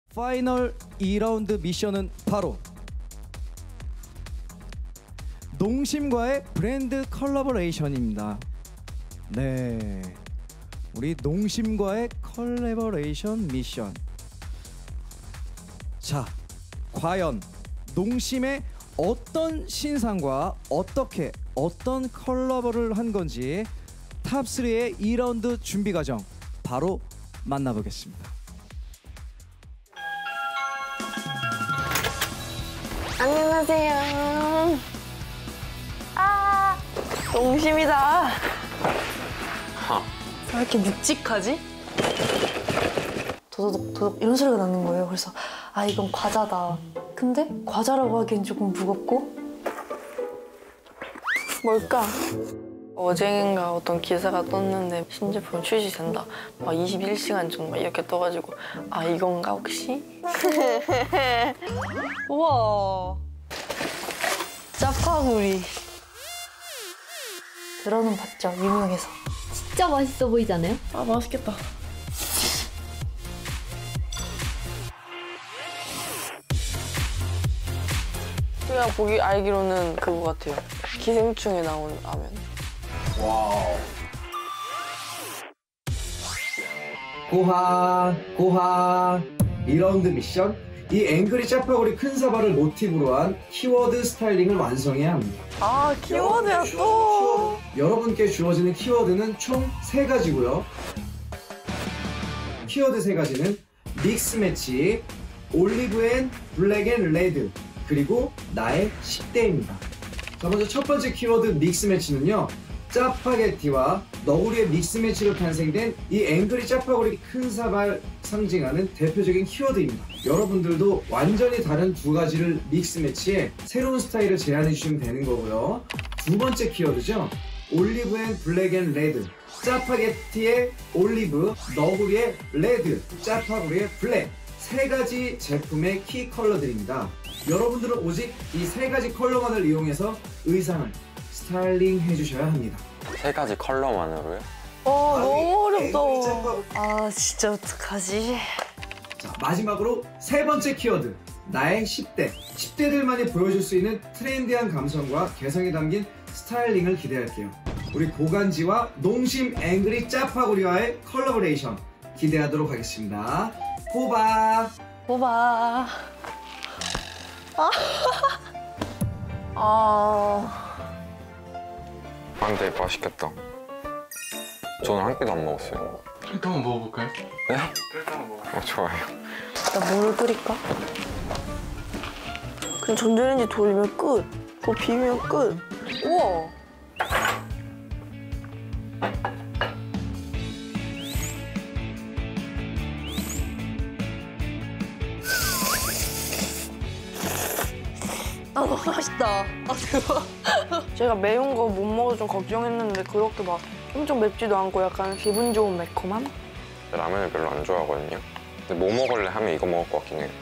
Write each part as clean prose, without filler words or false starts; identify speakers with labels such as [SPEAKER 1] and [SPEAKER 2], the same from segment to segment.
[SPEAKER 1] 파이널 2라운드 미션은 바로 농심과의 브랜드 컬래버레이션입니다. 네, 우리 농심과의 컬래버레이션 미션. 자, 과연 농심의 어떤 신상과 어떤 컬래버를 한 건지 탑3의 2라운드 준비 과정 바로 만나보겠습니다.
[SPEAKER 2] 안녕하세요. 아, 농심이다. 왜 이렇게 묵직하지? 도덕도덕 이런 소리가 나는 거예요. 그래서 아, 이건 과자다. 근데 과자라고 하기엔 조금 무겁고. 뭘까? 어젠가 어떤 기사가 떴는데 신제품 출시된다. 막 21시간 전 막 이렇게 떠가지고 아, 이건가 혹시? 우와. 짜파구리. 들어는 봤죠, 유명해서.
[SPEAKER 3] 진짜 맛있어 보이지 않아요?
[SPEAKER 2] 아, 맛있겠다. 제가 알기로는 그거 같아요. 기생충에 나온 라면.
[SPEAKER 1] 와우. 고하 2라운드 미션. 이 앵그리 짜파구리 큰 사발을 모티브로 한 키워드 스타일링을 완성해야 합니다.
[SPEAKER 2] 아, 키워드야 또.
[SPEAKER 1] 여러분께 주어지는 키워드는 총 3가지고요. 키워드 3가지는 믹스 매치, 올리브 앤 블랙 앤 레드, 그리고 나의 10대입니다. 자, 먼저 첫 번째 키워드 믹스 매치는요, 짜파게티와 너구리의 믹스 매치로 탄생된 이 앵그리 짜파구리 큰 사발 상징하는 대표적인 키워드입니다. 여러분들도 완전히 다른 2가지를 믹스 매치해 새로운 스타일을 제안해 주시면 되는 거고요. 두 번째 키워드죠, 올리브 앤 블랙 앤 레드. 짜파게티의 올리브, 너구리의 레드, 짜파구리의 블랙. 3가지 제품의 키 컬러들입니다. 여러분들은 오직 이 3가지 컬러만을 이용해서 의상을 스타일링 해주셔야 합니다.
[SPEAKER 4] 3가지 컬러만으로요?
[SPEAKER 2] 너무 어렵다. 아, 진짜 어떡하지?
[SPEAKER 1] 자, 마지막으로 3번째 키워드, 나의 10대. 10대들만이 보여줄 수 있는 트렌디한 감성과 개성이 담긴 스타일링을 기대할게요. 우리 고간지와 농심 앵그리 짜파구리와의 컬래버레이션 기대하도록 하겠습니다. 호박!
[SPEAKER 4] 근데 맛있겠다. 저는 한 끼도 안 먹었어요.
[SPEAKER 5] 끓일 때 한번 먹어볼까요?
[SPEAKER 4] 네?
[SPEAKER 5] 끓일 때 한번 먹어볼까요?
[SPEAKER 4] 좋아요.
[SPEAKER 2] 나 물을 끓일까? 그냥 전자레인지 돌리면 끝. 그거 비비면 끝. 우와. 아, 너무 맛있다. 아, 대박. 제가 매운 거 못 먹어서 좀 걱정했는데 그렇게 막 엄청 맵지도 않고 약간 기분 좋은 매콤함?
[SPEAKER 4] 라면을 별로 안 좋아하거든요. 근데 뭐 먹을래 하면 이거 먹을 것 같긴 해요.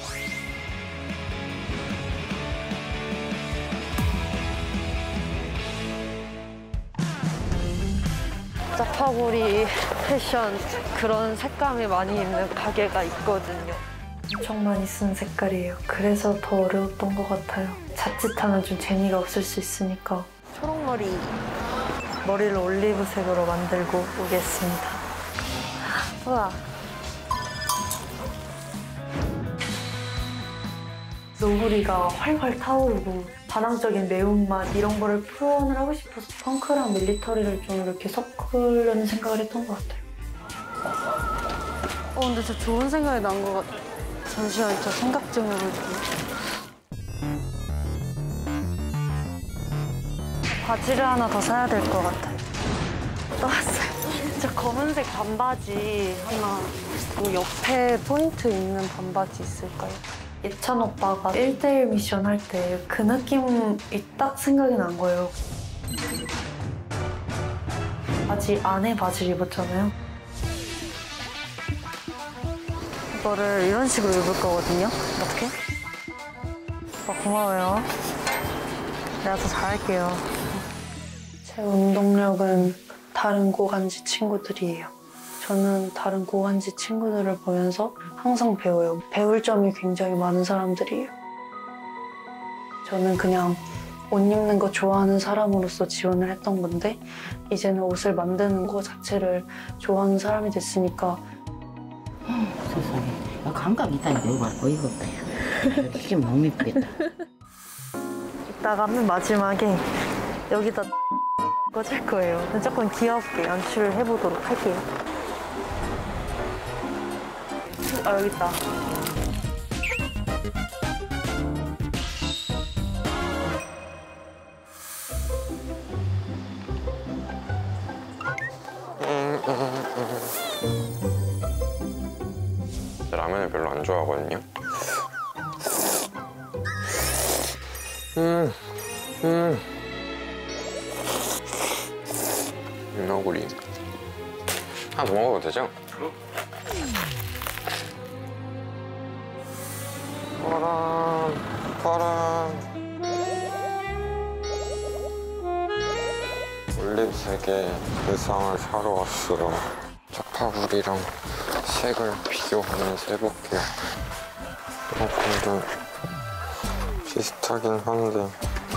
[SPEAKER 2] 짜파구리 패션 그런 색감이 많이 있는 가게가 있거든요.
[SPEAKER 6] 엄청 많이 쓴 색깔이에요. 그래서 더 어려웠던 것 같아요. 자칫하면 좀 재미가 없을 수 있으니까.
[SPEAKER 2] 초록머리.
[SPEAKER 6] 머리를 올리브색으로 만들고 오겠습니다.
[SPEAKER 2] 우와.
[SPEAKER 6] 너구리가 활활 타오르고 반항적인 매운맛 이런 거를 표현을 하고 싶어서 펑크랑 밀리터리를 좀 이렇게 섞으려는 생각을 했던 것 같아요.
[SPEAKER 2] 근데 진짜 좋은 생각이 난 것 같아. 잠시만, 저 생각 좀 해볼게요. 바지를 하나 더 사야 될 것 같아요. 또 왔어요. 저 검은색 반바지 하나, 그 옆에 포인트 있는 반바지 있을까요?
[SPEAKER 6] 예찬 오빠가 1대1 미션 할 때 그 느낌이 딱 생각이 난 거예요. 바지 안에 바지를 입었잖아요.
[SPEAKER 2] 이거를 이런 식으로 입을 거거든요. 어떻게? 고마워요. 내가 더 잘할게요.
[SPEAKER 6] 제 운동력은 다른 고간지 친구들이에요. 저는 다른 고관지 친구들을 보면서 항상 배워요. 배울 점이 굉장히 많은 사람들이에요. 저는 그냥 옷 입는 거 좋아하는 사람으로서 지원을 했던 건데 이제는 옷을 만드는 거 자체를 좋아하는 사람이 됐으니까
[SPEAKER 7] 세상에. 감각이 있다니까 이거 어이가 없다. 진짜 못 믿겠다.
[SPEAKER 2] 이따가 맨 마지막에 여기다 꽂을 거예요. 조금 귀엽게 연출을 해보도록 할게요. 아, 여기 있다.
[SPEAKER 4] 라면을 별로 안 좋아하거든요. 너구리 하나 더 먹어도 되죠? 파란 올립색의 의상을 사러 왔어요. 짜파구리랑 색을 비교하면서 해볼게요. 근데 비슷하긴 한데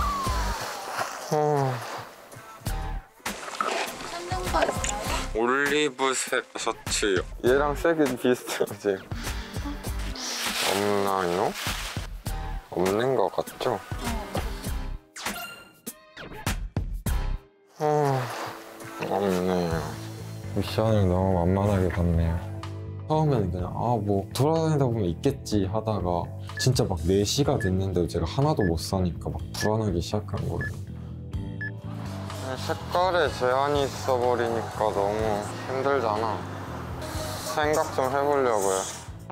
[SPEAKER 4] 올리브색 셔츠요. 얘랑 색이 비슷하지? 없나요? 없는 것 같죠? 없네요. 미션을 너무 만만하게 봤네요. 처음에는 그냥 뭐 돌아다니다 보면 있겠지 하다가 진짜 막 4시가 됐는데도 제가 하나도 못 사니까 막 불안하기 시작한 거예요. 색깔에 제한이 있어버리니까 너무 힘들잖아. 생각 좀 해보려고요.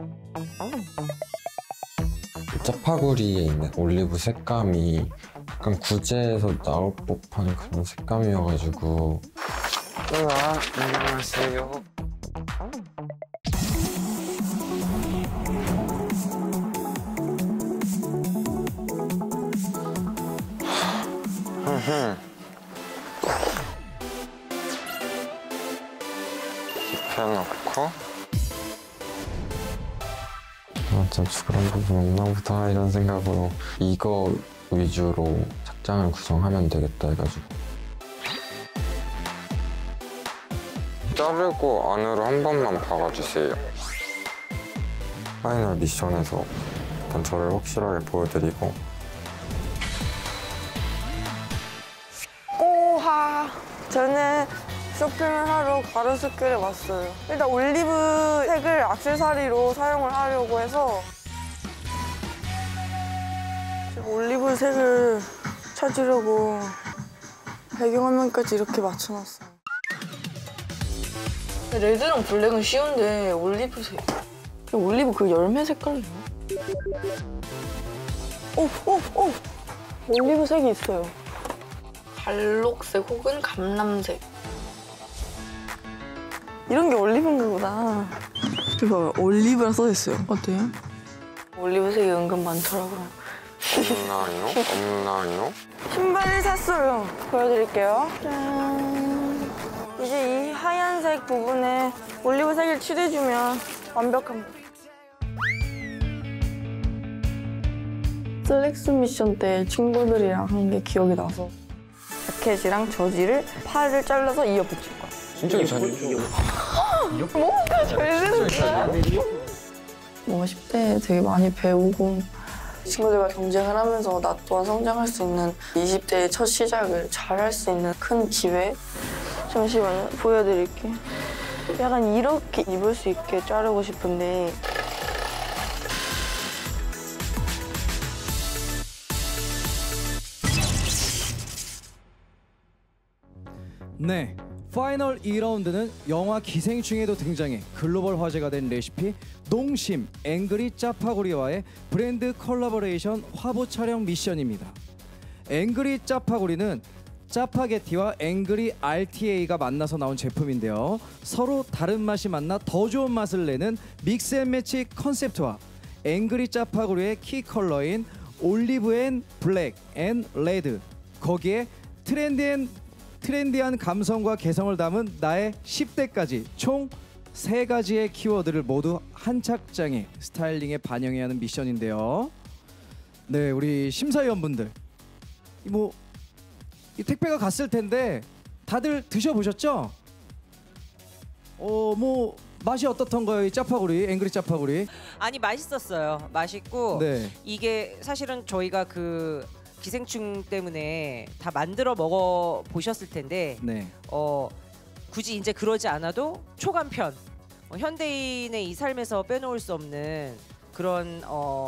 [SPEAKER 4] 짜파구리에 있는 올리브 색감이 약간 구제에서 나올 법한 그런 색감이어가지고. 안녕하세요. 입혀놓고 좀 그런 부분 없나 보다 이런 생각으로 이거 위주로 착장을 구성하면 되겠다 해가지고 자르고 안으로 한 번만 박아주세요. 파이널 미션에서 일단 저를 확실하게 보여드리고
[SPEAKER 8] 꼬하! 저는 쇼핑을 하러 가로수길에 왔어요. 일단 올리브색을 액세서리로 사용을 하려고 해서 제가 올리브색을 찾으려고 배경화면까지 이렇게 맞춰놨어요. 레드랑 블랙은 쉬운데 올리브색. 올리브 그 열매 색깔이요. 오! 올리브색이 있어요. 갈록색 혹은 감람색. 이런 게 올리브인 거구나. 이거 올리브라 써있어요. 어때요? 올리브색이 은근 많더라고요.
[SPEAKER 4] 없나요?
[SPEAKER 8] 신발을 샀어요. 보여드릴게요. 짠. 이제 이 하얀색 부분에 올리브색을 칠해주면 완벽합니다. 슬랙스 미션 때 친구들이랑 한 게 기억이 나서 자켓이랑 저지를 팔을 잘라서 이어 붙일 거야.
[SPEAKER 4] 진짜 괜찮죠?
[SPEAKER 8] 뭔가 잘 되는데? 뭔가 10대에 되게 많이 배우고 친구들과 경쟁을 하면서 나 또한 성장할 수 있는 20대의 첫 시작을 잘 할 수 있는 큰 기회? 잠시만요. 보여드릴게요. 약간 이렇게 입을 수 있게 자르고 싶은데
[SPEAKER 9] 네, 파이널 2라운드는 영화 기생충에도 등장해 글로벌 화제가 된 레시피 농심 앵그리 짜파구리와의 브랜드 컬래버레이션 화보 촬영 미션입니다. 앵그리 짜파구리는 짜파게티와 앵그리 RTA가 만나서 나온 제품인데요. 서로 다른 맛이 만나 더 좋은 맛을 내는 믹스앤매치 컨셉트와 앵그리 짜파구리의 키 컬러인 올리브 앤 블랙 앤 레드, 거기에 트렌디한 감성과 개성을 담은 나의 10대까지 총 3가지의 키워드를 모두 한 착장의 스타일링에 반영해야 하는 미션인데요. 네, 우리 심사위원분들 이 택배가 갔을 텐데 다들 드셔보셨죠? 맛이 어떻던가요, 이 짜파구리, 앵그리 짜파구리?
[SPEAKER 10] 아니 맛있었어요. 맛있고
[SPEAKER 9] 네.
[SPEAKER 10] 이게 사실은 저희가 그 기생충 때문에 다 만들어 먹어 보셨을 텐데
[SPEAKER 9] 네.
[SPEAKER 10] 굳이 이제 그러지 않아도 초간편 현대인의 이 삶에서 빼놓을 수 없는 그런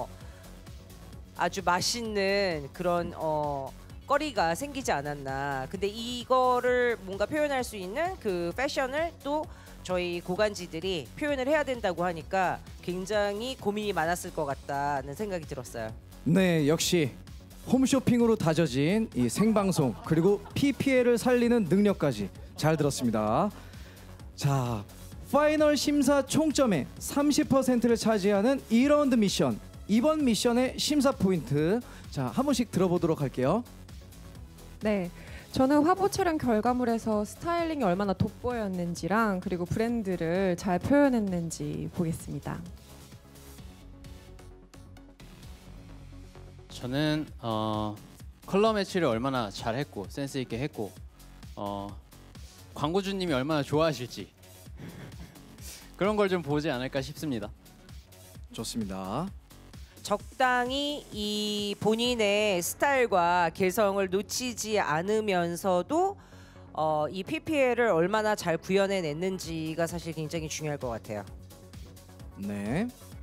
[SPEAKER 10] 아주 맛있는 그런 거리가 생기지 않았나. 근데 이거를 뭔가 표현할 수 있는 그 패션을 또 저희 고간지들이 표현을 해야 된다고 하니까 굉장히 고민이 많았을 것 같다는 생각이 들었어요.
[SPEAKER 9] 네, 역시 홈쇼핑으로 다져진 이 생방송 그리고 PPL을 살리는 능력까지 잘 들었습니다. 자, 파이널 심사 총점의 30%를 차지하는 2라운드 미션. 이번 미션의 심사 포인트, 자, 한 번씩 들어보도록 할게요.
[SPEAKER 11] 네, 저는 화보 촬영 결과물에서 스타일링이 얼마나 돋보였는지랑 그리고 브랜드를 잘 표현했는지 보겠습니다.
[SPEAKER 5] 저는 컬러 매치를 얼마나 잘했고 센스 있게 했고 광고주님이 얼마나 좋아하실지 그런 걸 좀 보지 않을까 싶습니다.
[SPEAKER 9] 좋습니다.
[SPEAKER 10] 적당히 이 본인의 스타일과 개성을 놓치지 않으면서도 이 PPL을 얼마나 잘 구현해냈는지가 사실 굉장히 중요할 것 같아요.
[SPEAKER 9] 네.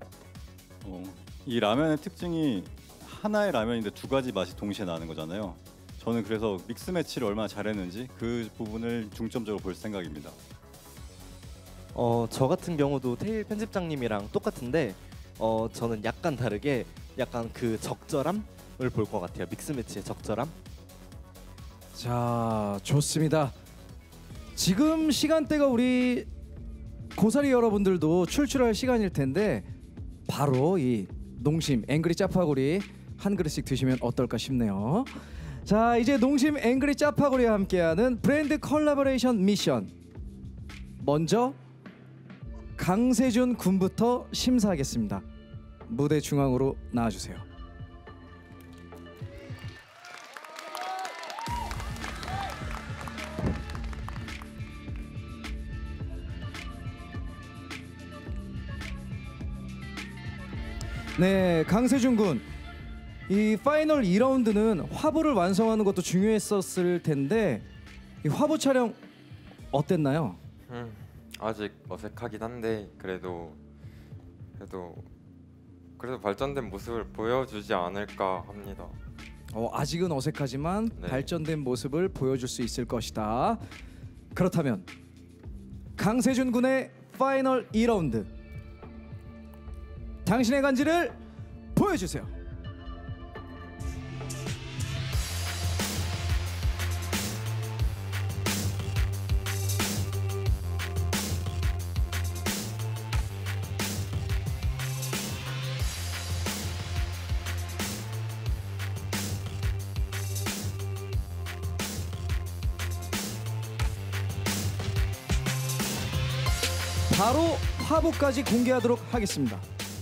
[SPEAKER 12] 이 라면의 특징이 하나의 라면인데 2가지 맛이 동시에 나는 거잖아요. 저는 그래서 믹스 매치를 얼마나 잘했는지 그 부분을 중점적으로 볼 생각입니다.
[SPEAKER 13] 저 같은 경우도 테일 편집장님이랑 똑같은데 저는 약간 다르게 약간 그 적절함을 볼 것 같아요. 믹스 매치의 적절함.
[SPEAKER 9] 자, 좋습니다. 지금 시간대가 우리 고사리 여러분들도 출출할 시간일 텐데 바로 이 농심 앵그리 짜파구리 한 그릇씩 드시면 어떨까 싶네요. 자, 이제 농심 앵그리 짜파구리와 함께하는 브랜드 컬래버레이션 미션. 먼저 강세준 군부터 심사하겠습니다. 무대 중앙으로 나와주세요. 네, 강세준 군. 이 파이널 2라운드는 화보를 완성하는 것도 중요했었을 텐데 이 화보 촬영 어땠나요?
[SPEAKER 4] 아직 어색하긴 한데 그래도 발전된 모습을 보여주지 않을까 합니다.
[SPEAKER 9] 아직은 어색하지만
[SPEAKER 4] 네.
[SPEAKER 9] 발전된 모습을 보여줄 수 있을 것이다. 그렇다면 강세준 군의 파이널 2라운드 당신의 간지를 보여주세요. 바로 화보까지 공개하도록 하겠습니다.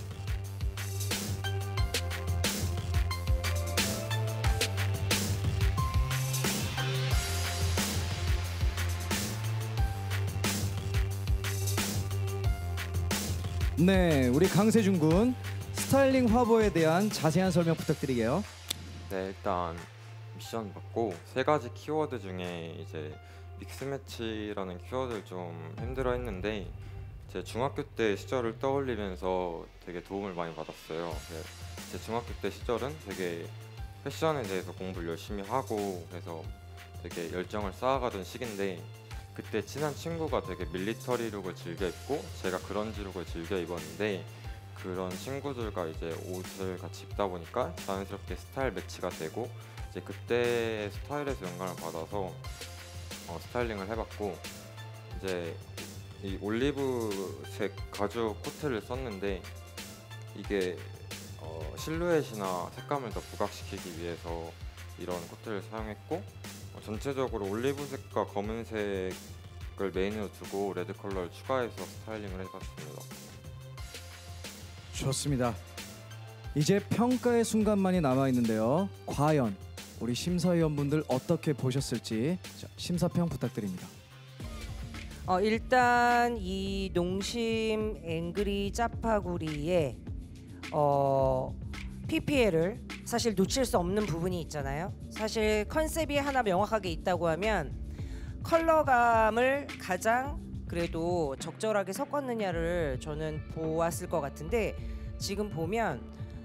[SPEAKER 9] 네, 우리 강세준 군 스타일링 화보에 대한 자세한 설명 부탁드리게요.
[SPEAKER 4] 네, 일단 미션 받고 3가지 키워드 중에 이제 믹스매치라는 키워드를 좀 힘들어했는데 제 중학교 때 시절을 떠올리면서 되게 도움을 많이 받았어요. 제 중학교 때 시절은 되게 패션에 대해서 공부를 열심히 하고 그래서 되게 열정을 쌓아가던 시기인데 그때 친한 친구가 되게 밀리터리 룩을 즐겨 입고 제가 그런지 룩을 즐겨 입었는데 그런 친구들과 이제 옷을 같이 입다 보니까 자연스럽게 스타일 매치가 되고 이제 그때 스타일에서 영감을 받아서 스타일링을 해봤고 이제 이 올리브색 가죽 코트를 썼는데 이게 실루엣이나 색감을 더 부각시키기 위해서 이런 코트를 사용했고 전체적으로 올리브색과 검은색의 그걸 메인으로 두고 레드 컬러를 추가해서 스타일링을 해봤습니다.
[SPEAKER 9] 좋습니다. 이제 평가의 순간만이 남아 있는데요. 과연 우리 심사위원분들 어떻게 보셨을지 자, 심사평 부탁드립니다.
[SPEAKER 10] 일단 이 농심 앵그리 짜파구리의 PPL을 사실 놓칠 수 없는 부분이 있잖아요. 사실 컨셉이 하나 명확하게 있다고 하면 컬러감을 가장 그래도 적절하게 섞었느냐를 저는 보았을 것 같은데 지금 보면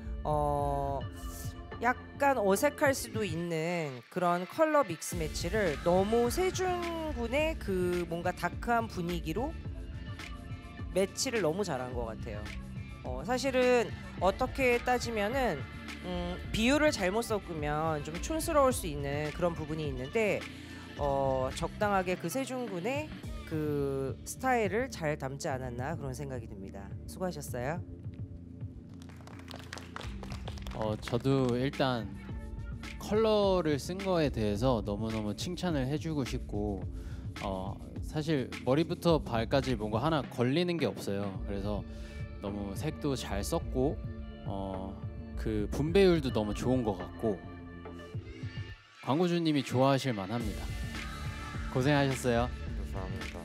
[SPEAKER 10] 약간 어색할 수도 있는 그런 컬러 믹스 매치를 너무 세준군의 그 뭔가 다크한 분위기로 매치를 너무 잘한 것 같아요. 사실은 어떻게 따지면은 비율을 잘못 섞으면 좀 촌스러울 수 있는 그런 부분이 있는데 적당하게 그 세준군의 그 스타일을 잘 담지 않았나 그런 생각이 듭니다. 수고하셨어요.
[SPEAKER 5] 저도 일단 컬러를 쓴 거에 대해서 너무너무 칭찬을 해주고 싶고 사실 머리부터 발까지 뭔가 하나 걸리는 게 없어요. 그래서 너무 색도 잘 썼고 그 분배율도 너무 좋은 것 같고 광고주님이 좋아하실 만합니다. 고생하셨어요.
[SPEAKER 4] 감사합니다.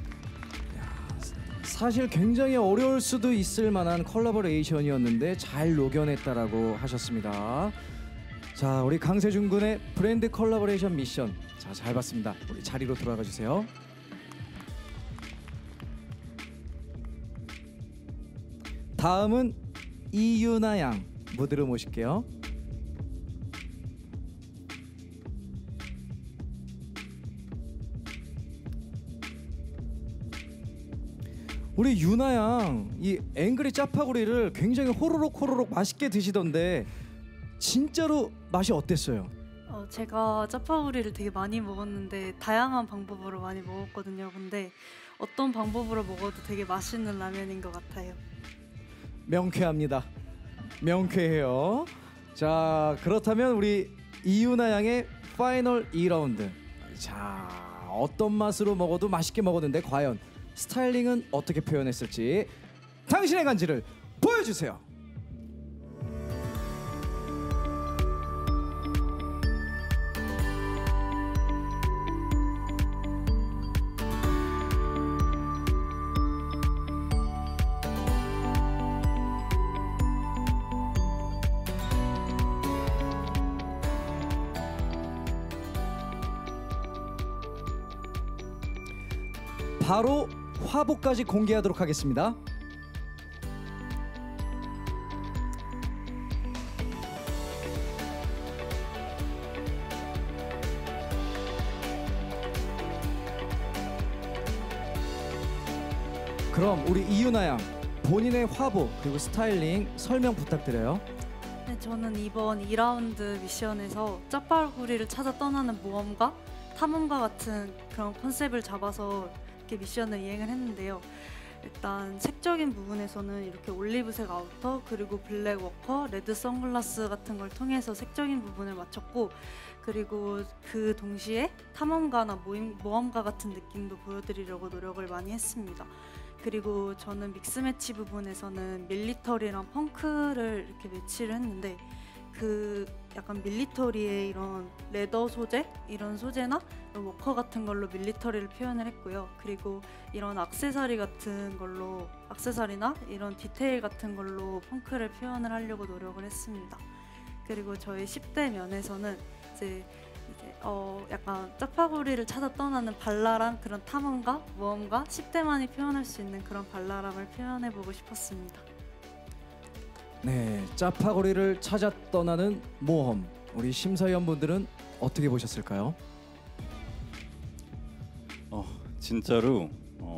[SPEAKER 9] 사실 굉장히 어려울 수도 있을 만한 컬래버레이션이었는데 잘 녹여냈다라고 하셨습니다. 자, 우리 강세준 군의 브랜드 컬래버레이션 미션 자, 잘 봤습니다. 우리 자리로 돌아가 주세요. 다음은 이유나 양 무대로 모실게요. 우리 유나 양 이 앵그리 짜파구리를 굉장히 호로록 맛있게 드시던데 진짜로 맛이 어땠어요?
[SPEAKER 6] 제가 짜파구리를 되게 많이 먹었는데 다양한 방법으로 많이 먹었거든요. 근데 어떤 방법으로 먹어도 되게 맛있는 라면인 것 같아요.
[SPEAKER 9] 명쾌합니다. 명쾌해요. 자, 그렇다면 우리 이유나 양의 파이널 2라운드. 자, 어떤 맛으로 먹어도 맛있게 먹었는데 과연 스타일링은 어떻게 표현했을지 당신의 간지를 보여주세요. 바로 화보까지 공개하도록 하겠습니다. 그럼 우리 이유나 양 본인의 화보 그리고 스타일링 설명 부탁드려요.
[SPEAKER 6] 네, 저는 이번 2라운드 미션에서 짜파구리를 찾아 떠나는 모험가, 탐험가 같은 그런 컨셉을 잡아서 이렇게 미션을 이행을 했는데요. 일단 색적인 부분에서는 이렇게 올리브색 아우터 그리고 블랙 워커, 레드 선글라스 같은 걸 통해서 색적인 부분을 맞췄고 그리고 그 동시에 탐험가나 모험가 같은 느낌도 보여드리려고 노력을 많이 했습니다. 그리고 저는 믹스매치 부분에서는 밀리터리랑 펑크를 이렇게 매치를 했는데 그 약간 밀리터리의 이런 레더 소재, 이런 소재나 이런 워커 같은 걸로 밀리터리를 표현을 했고요. 그리고 이런 액세서리 같은 걸로, 액세서리나 이런 디테일 같은 걸로 펑크를 표현을 하려고 노력을 했습니다. 그리고 저희 10대 면에서는 이제 약간 짜파구리를 찾아 떠나는 발랄한 그런 탐험가, 모험가, 10대만이 표현할 수 있는 그런 발랄함을 표현해보고 싶었습니다.
[SPEAKER 9] 네, 짜파구리를 찾아 떠나는 모험. 우리 심사위원분들은 어떻게 보셨을까요?
[SPEAKER 12] 진짜로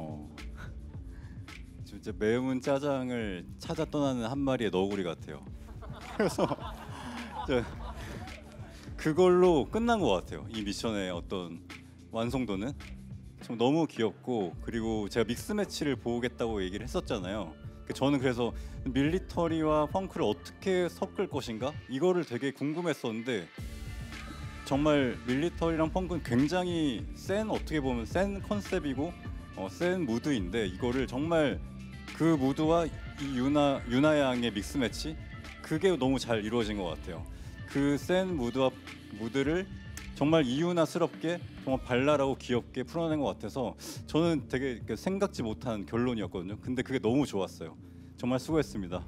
[SPEAKER 12] 진짜 매운 짜장을 찾아 떠나는 한 마리의 너구리 같아요. 그래서 그걸로 끝난 것 같아요. 이 미션의 어떤 완성도는 좀 너무 귀엽고 그리고 제가 믹스 매치를 보겠다고 얘기를 했었잖아요. 저는 그래서 밀리터리와 펑크를 어떻게 섞을 것인가 이거를 되게 궁금했었는데 정말 밀리터리랑 펑크는 굉장히 어떻게 보면 센 컨셉이고 센 무드인데 이거를 정말 그 무드와 이 유나 양의 믹스 매치 그게 너무 잘 이루어진 것 같아요. 그 센 무드를 정말 이유나스럽게 정말 발랄하고 귀엽게 풀어낸 것 같아서 저는 되게 생각지 못한 결론이었거든요. 근데 그게 너무 좋았어요. 정말 수고했습니다.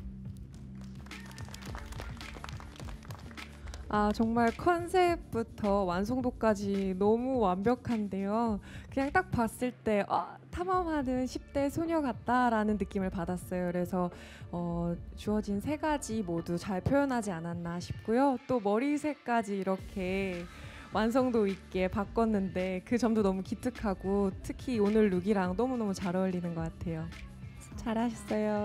[SPEAKER 11] 정말 컨셉부터 완성도까지 너무 완벽한데요. 그냥 딱 봤을 때 탐험하는 10대 소녀 같다라는 느낌을 받았어요. 그래서 주어진 3가지 모두 잘 표현하지 않았나 싶고요. 또 머리색까지 이렇게 완성도 있게 바꿨는데 그 점도 너무 기특하고 특히 오늘 룩이랑 너무너무 잘 어울리는 것 같아요. 잘하셨어요.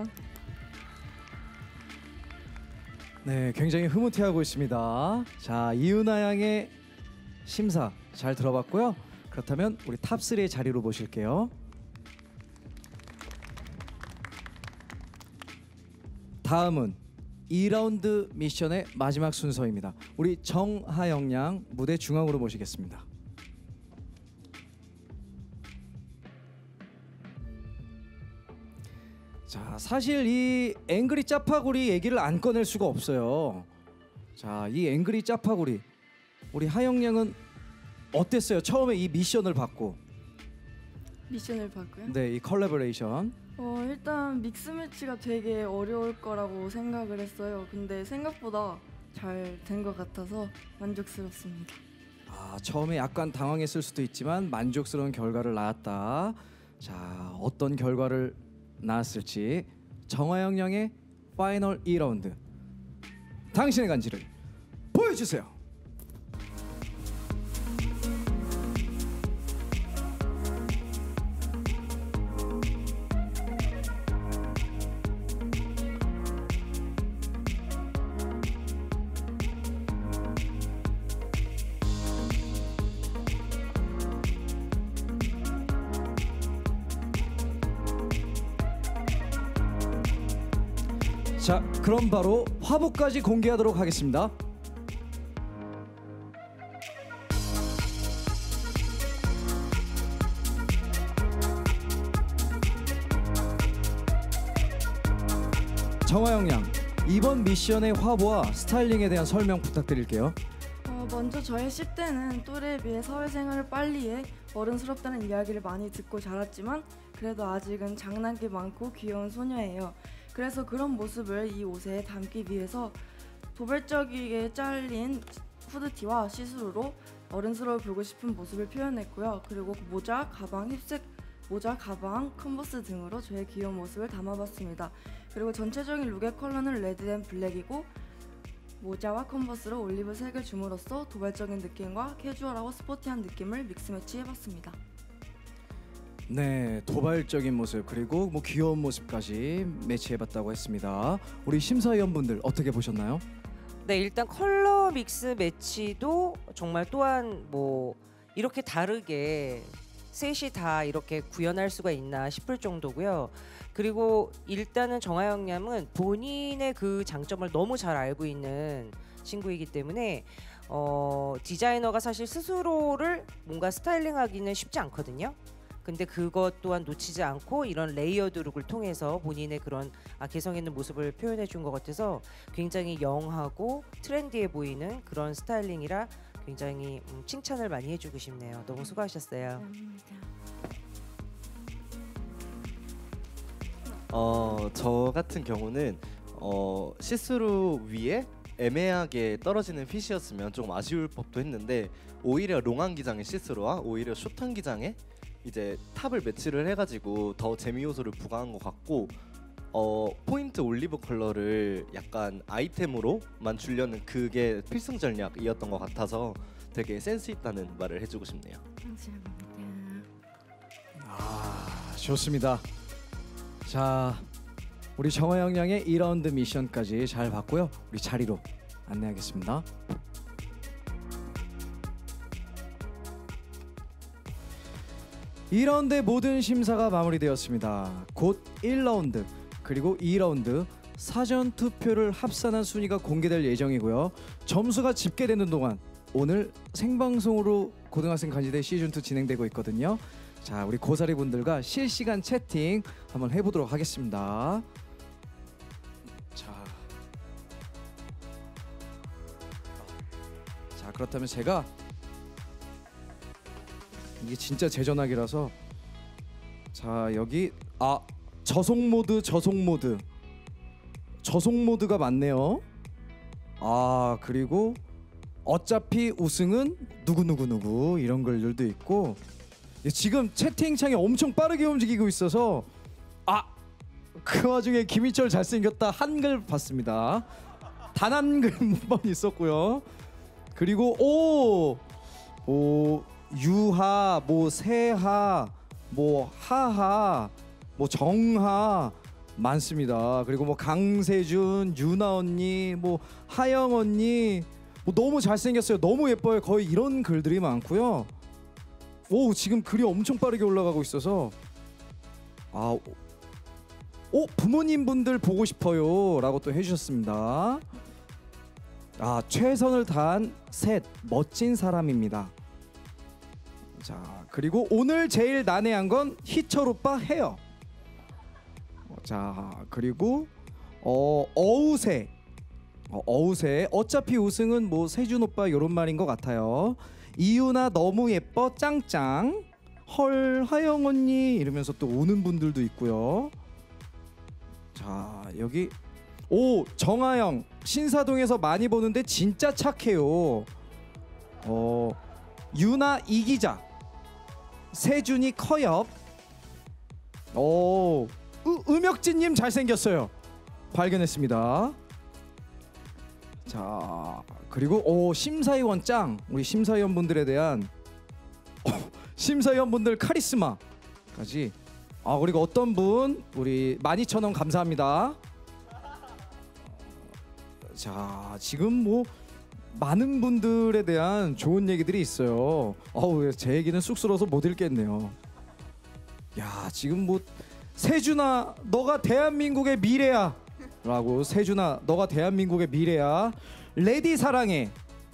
[SPEAKER 9] 네, 굉장히 흐뭇해하고 있습니다. 자, 이유나 양의 심사 잘 들어봤고요. 그렇다면 우리 탑3의 자리로 모실게요. 다음은 2라운드 미션의 마지막 순서입니다. 우리 정하영 양 무대 중앙으로 모시겠습니다. 자, 사실 이 앵그리 짜파구리 얘기를 안 꺼낼 수가 없어요. 자, 이 앵그리 짜파구리 우리 하영 양은 어땠어요? 처음에 이 미션을 받고.
[SPEAKER 8] 미션을 받고요?
[SPEAKER 9] 네, 이 컬래버레이션.
[SPEAKER 8] 일단 믹스 매치가 되게 어려울 거라고 생각을 했어요. 근데 생각보다 잘 된 것 같아서 만족스럽습니다.
[SPEAKER 9] 처음에 약간 당황했을 수도 있지만 만족스러운 결과를 낳았다. 자, 어떤 결과를 나왔을지 정하영 양의 파이널 2라운드 당신의 간지를 보여주세요. 자, 그럼 바로 화보까지 공개하도록 하겠습니다. 정하영 양, 이번 미션의 화보와 스타일링에 대한 설명 부탁드릴게요.
[SPEAKER 8] 먼저 저의 10대는 또래에 비해 사회생활을 빨리 해 어른스럽다는 이야기를 많이 듣고 자랐지만 그래도 아직은 장난기 많고 귀여운 소녀예요. 그래서 그런 모습을 이 옷에 담기 위해서 도발적이게 잘린 후드티와 시스루로 어른스러워 보고 싶은 모습을 표현했고요. 그리고 모자, 가방, 힙색 모자, 가방, 컨버스 등으로 저의 귀여운 모습을 담아봤습니다. 그리고 전체적인 룩의 컬러는 레드 앤 블랙이고 모자와 컨버스로 올리브색을 줌으로써 도발적인 느낌과 캐주얼하고 스포티한 느낌을 믹스 매치해봤습니다.
[SPEAKER 9] 네, 도발적인 모습 그리고 귀여운 모습까지 매치해봤다고 했습니다. 우리 심사위원분들 어떻게 보셨나요?
[SPEAKER 10] 네, 일단 컬러 믹스 매치도 정말 또한 이렇게 다르게 셋이 다 이렇게 구현할 수가 있나 싶을 정도고요. 그리고 일단은 정하영 양은 본인의 그 장점을 너무 잘 알고 있는 친구이기 때문에 디자이너가 사실 스스로를 뭔가 스타일링하기는 쉽지 않거든요. 근데 그것 또한 놓치지 않고 이런 레이어드 룩을 통해서 본인의 그런 개성 있는 모습을 표현해 준 것 같아서 굉장히 영하고 트렌디해 보이는 그런 스타일링이라 굉장히 칭찬을 많이 해주고 싶네요. 너무 수고하셨어요.
[SPEAKER 13] 저 같은 경우는 시스루 위에 애매하게 떨어지는 핏이었으면 조금 아쉬울 법도 했는데 오히려 롱한 기장의 시스루와 오히려 숏한 기장의 이제 탑을 매치를 해가지고 더 재미 요소를 부과한 것 같고 포인트 올리브 컬러를 약간 아이템으로만 주려는 그게 필승 전략이었던 것 같아서 되게 센스 있다는 말을 해주고 싶네요.
[SPEAKER 9] 좋습니다. 자, 우리 정하영 양의 2라운드 미션까지 잘 봤고요. 우리 자리로 안내하겠습니다. 이 라운드의 모든 심사가 마무리되었습니다. 곧 1라운드 그리고 2라운드 사전 투표를 합산한 순위가 공개될 예정이고요. 점수가 집계되는 동안 오늘 생방송으로 고등학생 간지대 시즌2 진행되고 있거든요. 자, 우리 고사리 분들과 실시간 채팅 한번 해보도록 하겠습니다. 자, 그렇다면 제가 이게 진짜 제 전화기라서 자, 여기 저속 모드가 많네요. 그리고 어차피 우승은 누구 이런 글들도 있고, 지금 채팅창이 엄청 빠르게 움직이고 있어서 그 와중에 김희철 잘생겼다 한글 봤습니다. 단 한 글만 있었고요. 그리고 유하, 세하, 하하, 정하 많습니다. 그리고 강세준, 유나 언니, 하영 언니, 너무 잘생겼어요. 너무 예뻐요. 거의 이런 글들이 많고요. 지금 글이 엄청 빠르게 올라가고 있어서 부모님 분들 보고 싶어요 라고 또 해주셨습니다. 최선을 다한 셋 멋진 사람입니다. 자, 그리고 오늘 제일 난해한 건 희철 오빠 헤어. 자, 그리고 어우새 어차피 우승은 세준 오빠 요런 말인 것 같아요. 이유나 너무 예뻐 짱짱, 헐 하영 언니 이러면서 또 우는 분들도 있고요. 자, 여기 정하영, 신사동에서 많이 보는데 진짜 착해요. 유나 이기자, 세준이 커엽. 음혁진님 잘생겼어요. 발견했습니다. 자, 그리고 심사위원 짱. 우리 심사위원분들에 대한 심사위원분들 카리스마까지. 그리고 어떤 분 우리 12,000원 감사합니다. 자, 지금 많은 분들에 대한 좋은 얘기들이 있어요. 제 얘기는 쑥스러워서 못 읽겠네요. 야, 지금 세준아 너가 대한민국의 미래야 라고. 세준아 너가 대한민국의 미래야. 레디 사랑해.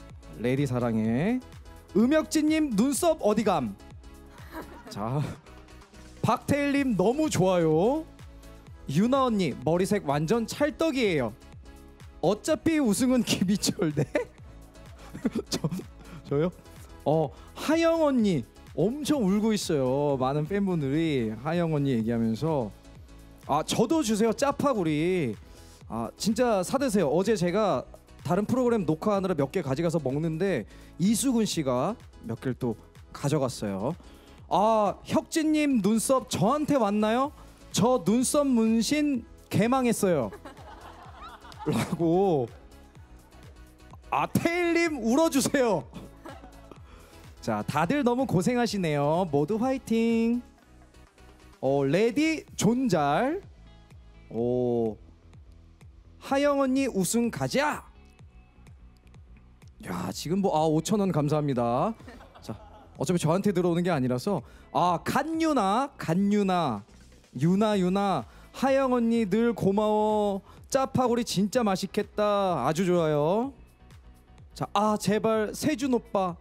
[SPEAKER 9] 음혁진님 눈썹 어디감. 자, 박태일님 너무 좋아요. 유나 언니 머리색 완전 찰떡이에요. 어차피 우승은 김희철 대 저요? 하영 언니 엄청 울고 있어요. 많은 팬분들이 하영 언니 얘기하면서 저도 주세요 짜파구리. 진짜 사드세요. 어제 제가 다른 프로그램 녹화하느라 몇 개 가져가서 먹는데 이수근 씨가 몇 개를 또 가져갔어요. 혁진님 눈썹 저한테 왔나요? 저 눈썹 문신 개망했어요 라고. 태일님 울어주세요. 자, 다들 너무 고생하시네요. 모두 화이팅. 레디 존잘. 하영 언니 우승 가자. 야, 지금 5,000원 감사합니다. 자, 어차피 저한테 들어오는 게 아니라서. 간유나 유나 하영 언니 늘 고마워. 짜파구리 진짜 맛있겠다. 아주 좋아요. 자, 제발 세준 오빠.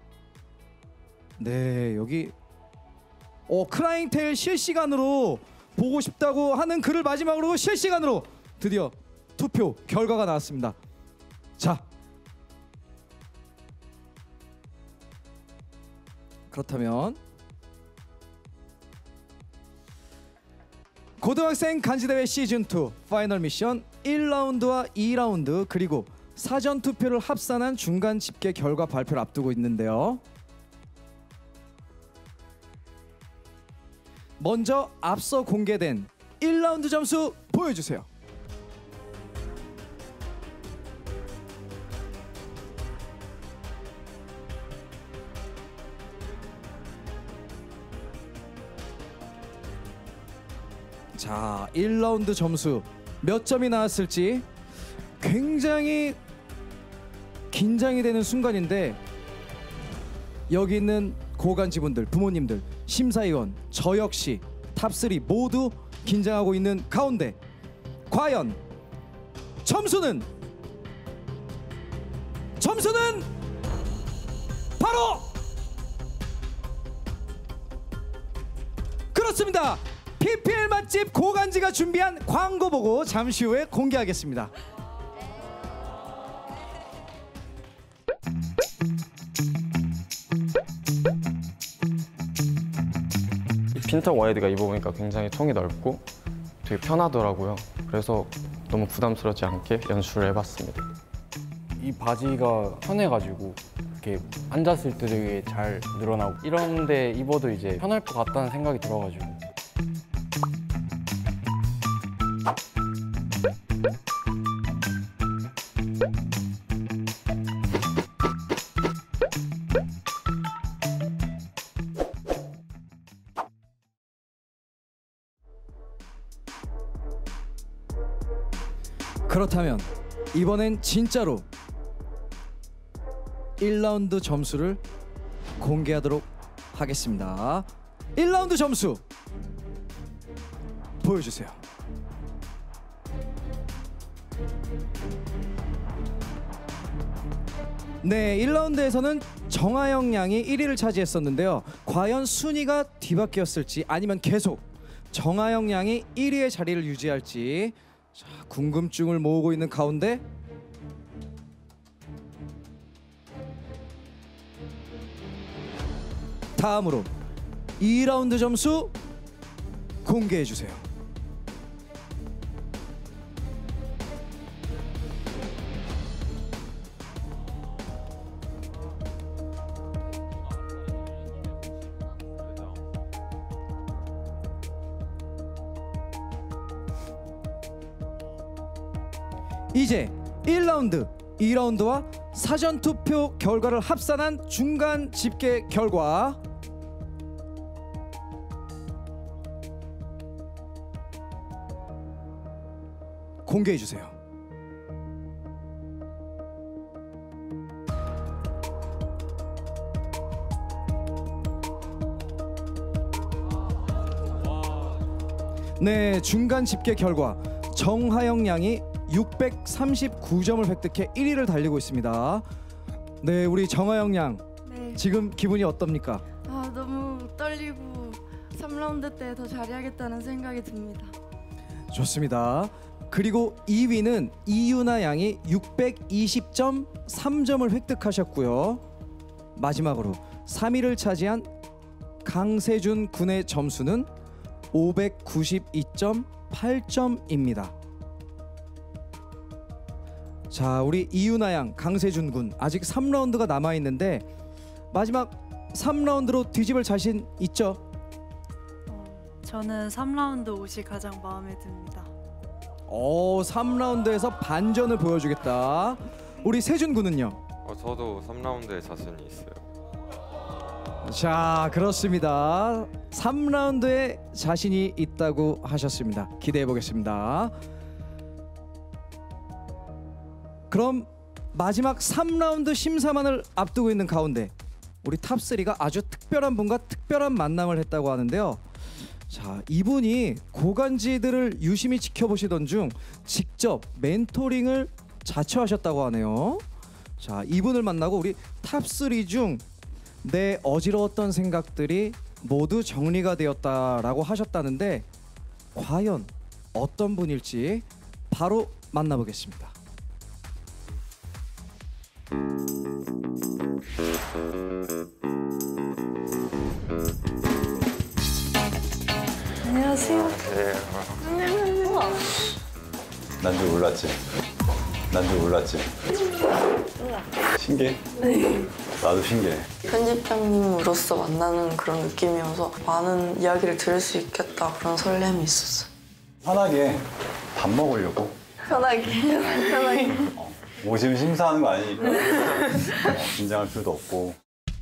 [SPEAKER 9] 네, 여기 크라잉테일 실시간으로 보고 싶다고 하는 글을 마지막으로 실시간으로 드디어 투표 결과가 나왔습니다. 자, 그렇다면 고등학생 간지대회 시즌2 파이널 미션 1라운드와 2라운드 그리고 사전 투표를 합산한 중간 집계 결과 발표를 앞두고 있는데요. 먼저 앞서 공개된 1라운드 점수 보여주세요. 자, 1라운드 점수 몇 점이 나왔을지 굉장히 긴장이 되는 순간인데, 여기 있는 고간지분들, 부모님들, 심사위원, 저 역시 탑3 모두 긴장하고 있는 가운데 과연 점수는 바로 그렇습니다. PPL 맛집 고간지가 준비한 광고 보고 잠시 후에 공개하겠습니다.
[SPEAKER 14] 핀턱 와이드가 입어보니까 굉장히 통이 넓고 되게 편하더라고요. 그래서 너무 부담스럽지 않게 연출을 해봤습니다. 이 바지가 편해가지고 이렇게 앉았을 때 되게 잘 늘어나고 이런데 입어도 이제 편할 것 같다는 생각이 들어가지고.
[SPEAKER 9] 그렇다면 이번엔 진짜로 1라운드 점수를 공개하도록 하겠습니다. 1라운드 점수 보여주세요. 네, 1라운드에서는 정하영 양이 1위를 차지했었는데요. 과연 순위가 뒤바뀌었을지 아니면 계속 정하영 양이 1위의 자리를 유지할지 자, 궁금증을 모으고 있는 가운데 다음으로 2라운드 점수 공개해 주세요. 이제 1라운드, 2라운드와 사전투표 결과를 합산한 중간 집계 결과 공개해 주세요. 네, 중간 집계 결과 정하영 양이 639점을 획득해 1위를 달리고 있습니다. 네, 우리 정하영 양
[SPEAKER 8] 네.
[SPEAKER 9] 지금 기분이 어떻습니까?
[SPEAKER 8] 아, 너무 떨리고 3라운드 때 더 잘해야겠다는 생각이 듭니다.
[SPEAKER 9] 좋습니다. 그리고 2위는 이유나 양이 620.3점을 획득하셨고요. 마지막으로 3위를 차지한 강세준 군의 점수는 592.8점입니다. 자, 우리 이유나 양, 강세준 군 아직 3라운드가 남아 있는데 마지막 3라운드로 뒤집을 자신 있죠?
[SPEAKER 6] 저는 3라운드 옷이 가장 마음에 듭니다.
[SPEAKER 9] 3라운드에서 반전을 보여주겠다. 우리 세준 군은요?
[SPEAKER 4] 저도 3라운드에 자신이 있어요.
[SPEAKER 9] 자, 그렇습니다. 3라운드에 자신이 있다고 하셨습니다. 기대해 보겠습니다. 그럼 마지막 3라운드 심사만을 앞두고 있는 가운데 우리 탑3가 아주 특별한 분과 특별한 만남을 했다고 하는데요. 자, 이분이 고간지들을 유심히 지켜보시던 중 직접 멘토링을 자처하셨다고 하네요. 자, 이분을 만나고 우리 탑3 중 내 어지러웠던 생각들이 모두 정리가 되었다라고 하셨다는데 과연 어떤 분일지 바로 만나보겠습니다.
[SPEAKER 8] 안녕하세요.
[SPEAKER 12] 안녕하세요. 난 줄 몰랐지. 난 줄 몰랐지. 신기해?
[SPEAKER 8] 네.
[SPEAKER 12] 나도 신기해.
[SPEAKER 8] 편집장님으로서 만나는 그런 느낌이어서 많은 이야기를 들을 수 있겠다 그런 설렘이 있었어요.
[SPEAKER 12] 편하게 밥 먹으려고.
[SPEAKER 8] 편하게. 편하게.
[SPEAKER 12] 오시면 심사하는 거 아니니까 긴장할 필요도 없고.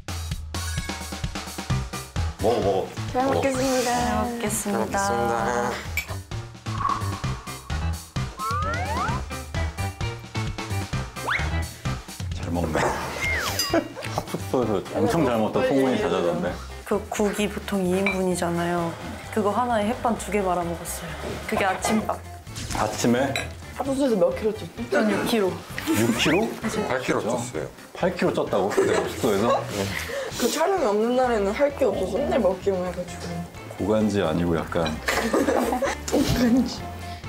[SPEAKER 12] 먹어.
[SPEAKER 8] 잘 먹겠습니다.
[SPEAKER 2] 잘 먹겠습니다.
[SPEAKER 12] 잘 먹네. 핫푸드도 엄청 잘 먹다 소문이 자자던데.
[SPEAKER 2] 그 국이 보통 2인분이잖아요. 그거 하나에 햇반 2개 말아 먹었어요. 그게 아침밥.
[SPEAKER 12] 아침에
[SPEAKER 8] 하루에서 몇 킬로 쪘지? 6kg.
[SPEAKER 15] 6kg?
[SPEAKER 4] 8kg 쪘어요.
[SPEAKER 15] 8kg 쪘다고? 네, 숙소에서?
[SPEAKER 8] 그 촬영이 없는 날에는 할 게 없어서 맨날 먹기만 해가지고.
[SPEAKER 15] 고간지 아니고 약간
[SPEAKER 8] 고간지.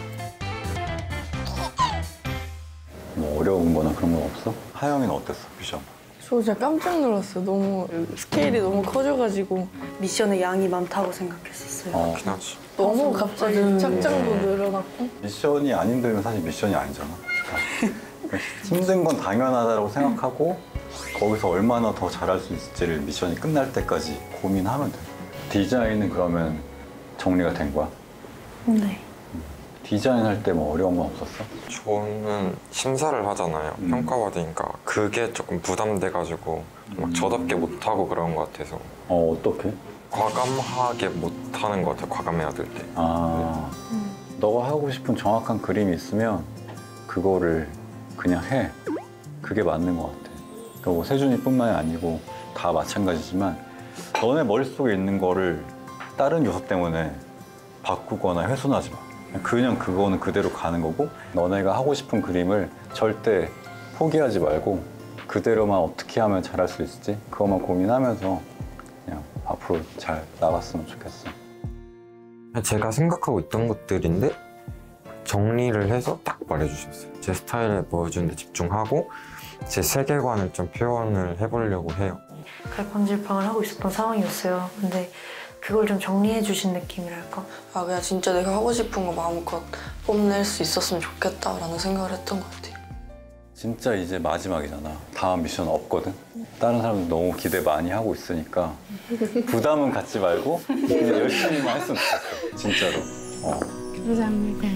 [SPEAKER 15] 뭐 어려운 거나 그런 건 없어? 하영이는 어땠어, 미션?
[SPEAKER 8] 저 진짜 깜짝 놀랐어요. 너무 스케일이 너무 커져가지고
[SPEAKER 6] 미션의 양이 많다고 생각했었어요.
[SPEAKER 4] 그렇긴 하지.
[SPEAKER 8] 너무 갑자기 착장도 늘어났고.
[SPEAKER 15] 미션이 안 힘들면 사실 미션이 아니잖아. 그러니까 힘든 건 당연하다고 생각하고 거기서 얼마나 더 잘할 수 있을지를 미션이 끝날 때까지 고민하면 돼. 디자인은 그러면 정리가 된 거야?
[SPEAKER 6] 네.
[SPEAKER 15] 디자인 할 때 뭐 어려운 건 없었어?
[SPEAKER 4] 저는 심사를 하잖아요. 평가받으니까 그게 조금 부담돼가지고 막 저답게 못하고 그런 것 같아서.
[SPEAKER 15] 어떻게?
[SPEAKER 4] 과감하게 못하는 것 같아요. 과감해야 될 때.
[SPEAKER 15] 너가 하고 싶은 정확한 그림이 있으면 그거를 그냥 해. 그게 맞는 것 같아. 그러니까 뭐 세준이뿐만이 아니고 다 마찬가지지만 너네 머릿속에 있는 거를 다른 요소 때문에 바꾸거나 훼손하지 마. 그냥 그거는 그대로 가는 거고 너네가 하고 싶은 그림을 절대 포기하지 말고 그대로만 어떻게 하면 잘할 수 있을지 그것만 고민하면서 그냥 앞으로 잘 나갔으면 좋겠어.
[SPEAKER 4] 제가 생각하고 있던 것들인데 정리를 해서 딱 말해주셨어요. 제 스타일을 보여주는 데 집중하고 제 세계관을 좀 표현을 해보려고 해요.
[SPEAKER 6] 갈팡질팡을 하고 있었던 상황이었어요. 근데 그걸 좀 정리해 주신 느낌이랄까?
[SPEAKER 8] 아 그냥 진짜 내가 하고 싶은 거 마음껏 뽐낼 수 있었으면 좋겠다라는 생각을 했던 것 같아요.
[SPEAKER 15] 진짜 이제 마지막이잖아. 다음 미션 없거든. 다른 사람들 너무 기대 많이 하고 있으니까 부담은 갖지 말고 그냥 열심히만 했으면 좋겠어. 진짜로.
[SPEAKER 3] 감사합니다.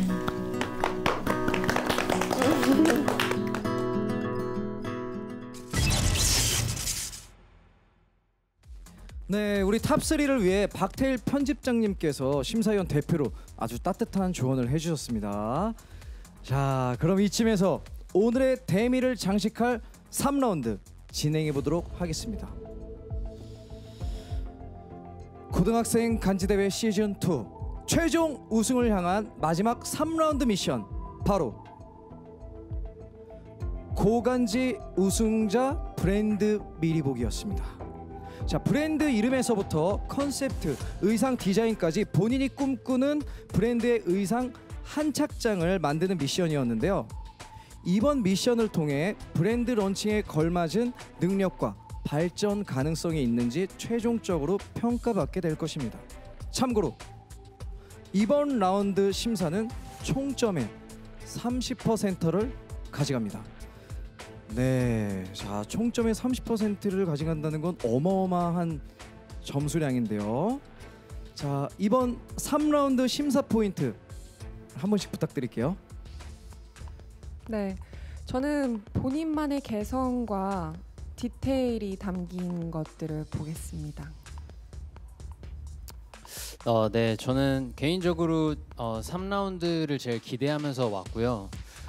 [SPEAKER 9] 네, 우리 탑3를 위해 박태일 편집장님께서 심사위원 대표로 아주 따뜻한 조언을 해주셨습니다. 자, 그럼 이쯤에서 오늘의 대미를 장식할 3라운드 진행해 보도록 하겠습니다. 고등학생 간지대회 시즌2 최종 우승을 향한 마지막 3라운드 미션, 바로 고간지 우승자 브랜드 미리 보기였습니다. 자, 브랜드 이름에서부터 컨셉트, 의상 디자인까지 본인이 꿈꾸는 브랜드의 의상 한 착장을 만드는 미션이었는데요. 이번 미션을 통해 브랜드 런칭에 걸맞은 능력과 발전 가능성이 있는지 최종적으로 평가받게 될 것입니다. 참고로 이번 라운드 심사는 총점의 30%를 가져갑니다. 네, 자, 총점의 30%를 가져간다는 건 어마어마한 점수량인데요. 자, 이번 3라운드 심사 포인트 한 번씩 부탁드릴게요.
[SPEAKER 11] 네, 저는 본인만의 개성과 디테일이 담긴 것들을 보겠습니다.
[SPEAKER 5] 네, 저는 개인적으로 3라운드를 제일 기대하면서 왔고요.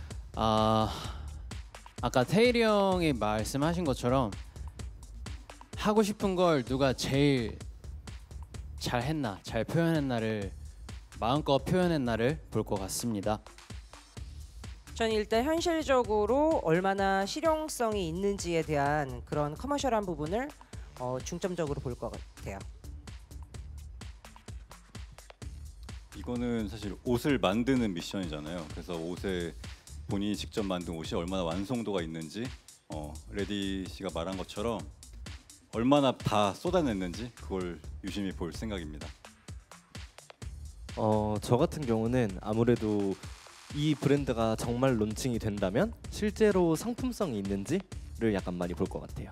[SPEAKER 5] 아까 태일이 형이 말씀하신 것처럼 하고 싶은 걸 누가 제일 잘했나, 잘 표현했나를 마음껏 표현했나를 볼 것 같습니다.
[SPEAKER 10] 저는 일단 현실적으로 얼마나 실용성이 있는지에 대한 그런 커머셜한 부분을 중점적으로 볼 것 같아요.
[SPEAKER 12] 이거는 사실 옷을 만드는 미션이잖아요. 그래서 옷에 본인이 직접 만든 옷이 얼마나 완성도가 있는지 레디 씨가 말한 것처럼 얼마나 다 쏟아냈는지 그걸 유심히 볼 생각입니다.
[SPEAKER 13] 저 같은 경우는 아무래도 이 브랜드가 정말 론칭이 된다면 실제로 상품성이 있는지를 약간 많이 볼 것 같아요.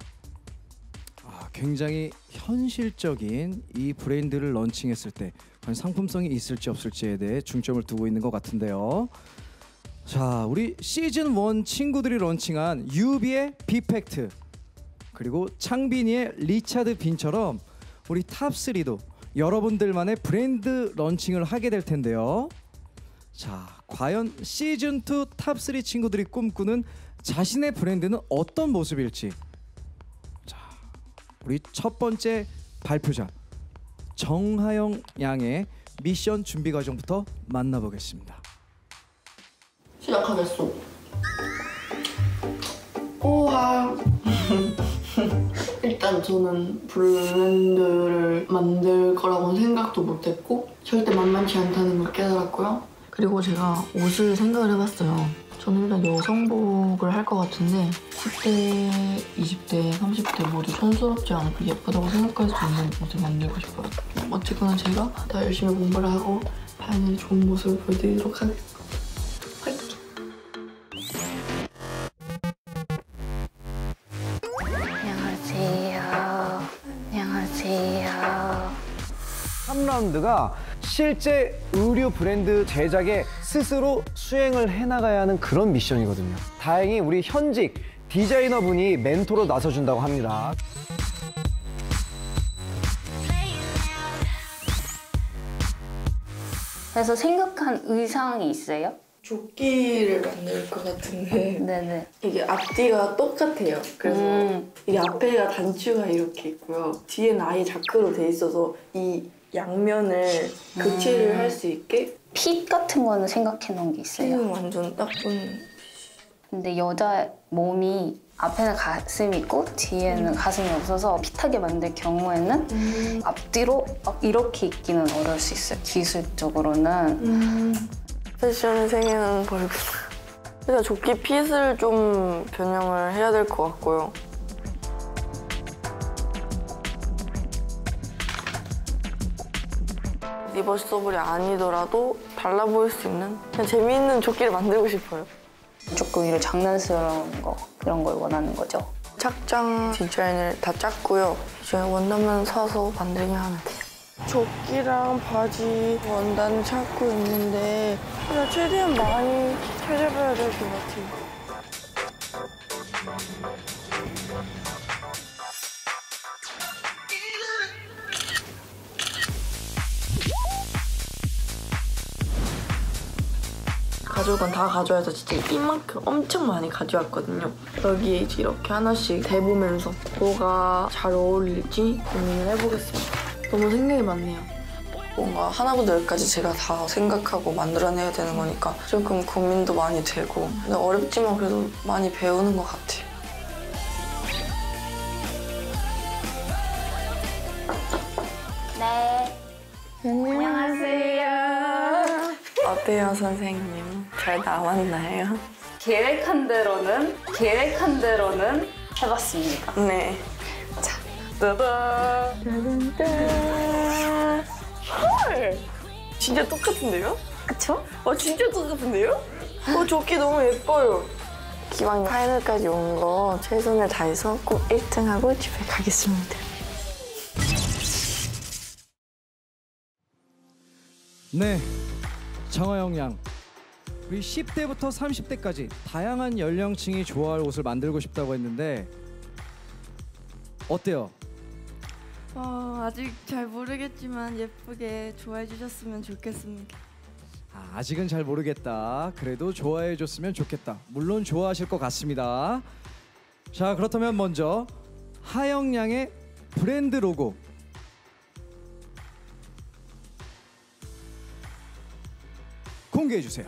[SPEAKER 9] 굉장히 현실적인 이 브랜드를 런칭했을 때 과연 상품성이 있을지 없을지에 대해 중점을 두고 있는 것 같은데요. 자, 우리 시즌 1 친구들이 런칭한 유비의 비팩트, 그리고 창빈이의 리차드 빈처럼 우리 탑3도 여러분들만의 브랜드 런칭을 하게 될 텐데요. 자, 과연 시즌 2 탑3 친구들이 꿈꾸는 자신의 브랜드는 어떤 모습일지. 자, 우리 첫 번째 발표자 정하영 양의 미션 준비 과정부터 만나보겠습니다.
[SPEAKER 8] 시작하겠어. 우와. 일단 저는 브랜드를 만들 거라고는 생각도 못했고 절대 만만치 않다는 걸 깨달았고요. 그리고 제가 옷을 생각을 해봤어요. 저는 일단 여성복을 할 것 같은데 10대, 20대, 30대 모두 촌스럽지 않고 예쁘다고 생각할 수 있는 옷을 만들고 싶어요. 어쨌거나 제가 더 열심히 공부를 하고 다행히 좋은 모습을 보여드리도록 하겠습니다.
[SPEAKER 2] 안녕하세요. 안녕하세요.
[SPEAKER 9] 3라운드가 실제 의류 브랜드 제작에 스스로 수행을 해나가야 하는 그런 미션이거든요. 다행히 우리 현직 디자이너분이 멘토로 나서준다고 합니다.
[SPEAKER 2] 그래서 생각한 의상이 있어요?
[SPEAKER 8] 조끼를 만들 것 같은데
[SPEAKER 2] 네네.
[SPEAKER 8] 이게 앞뒤가 똑같아요. 그래서 이게 앞에가 단추가 이렇게 있고요. 뒤에는 아예 자크로 돼 있어서 이 양면을 교체를 할 수 있게.
[SPEAKER 2] 핏 같은 거는 생각해 놓은 게 있어요?
[SPEAKER 8] 핏은 완전 딱 보는.
[SPEAKER 2] 근데 여자 몸이 앞에는 가슴이 있고 뒤에는 가슴이 없어서 핏하게 만들 경우에는 앞뒤로 막 이렇게 입기는 어려울 수 있어요. 기술적으로는.
[SPEAKER 8] 패션의 세계는 벌구나. 그래서 조끼 핏을 좀 변형을 해야 될 것 같고요. 리버시버블이 아니더라도 달라 보일 수 있는 그냥 재미있는 조끼를 만들고 싶어요.
[SPEAKER 2] 조금 이런 장난스러운 거 이런 걸 원하는 거죠?
[SPEAKER 8] 착장 디자인을 다 짰고요. 이제 원단만 사서 만들기만 하면 돼요. 조끼랑 바지 원단을 찾고 있는데 그냥 최대한 많이 찾아봐야 될 것 같아요. 가져올 건 다 가져와서 진짜 이만큼 엄청 많이 가져왔거든요. 여기에 이제 이렇게 하나씩 대보면서 뭐가 잘 어울릴지 고민을 해보겠습니다. 너무 생각이 많네요. 뭔가 하나부터 열까지 제가 다 생각하고 만들어내야 되는 거니까 조금 고민도 많이 되고 근데 어렵지만 그래도 많이 배우는 것 같아요.
[SPEAKER 2] 네.
[SPEAKER 8] 안녕하세요. 어때요, 선생님? 잘 나왔나요?
[SPEAKER 2] 계획한 대로는 해봤습니다.
[SPEAKER 8] 네.
[SPEAKER 2] 자, 따단.
[SPEAKER 8] 헐! 진짜 똑같은데요?
[SPEAKER 2] 그쵸?
[SPEAKER 8] 진짜 똑같은데요? 조끼 너무 예뻐요. 기왕 파이널까지 온 거 최선을 다해서 꼭 1등하고 집에 가겠습니다.
[SPEAKER 9] 네, 정하영 양. 우리 10대부터 30대까지 다양한 연령층이 좋아할 옷을 만들고 싶다고 했는데 어때요?
[SPEAKER 6] 아직 잘 모르겠지만 예쁘게 좋아해 주셨으면 좋겠습니다.
[SPEAKER 9] 아직은 잘 모르겠다. 그래도 좋아해 줬으면 좋겠다. 물론 좋아하실 것 같습니다. 자, 그렇다면 먼저 하영 양의 브랜드 로고 공개해 주세요.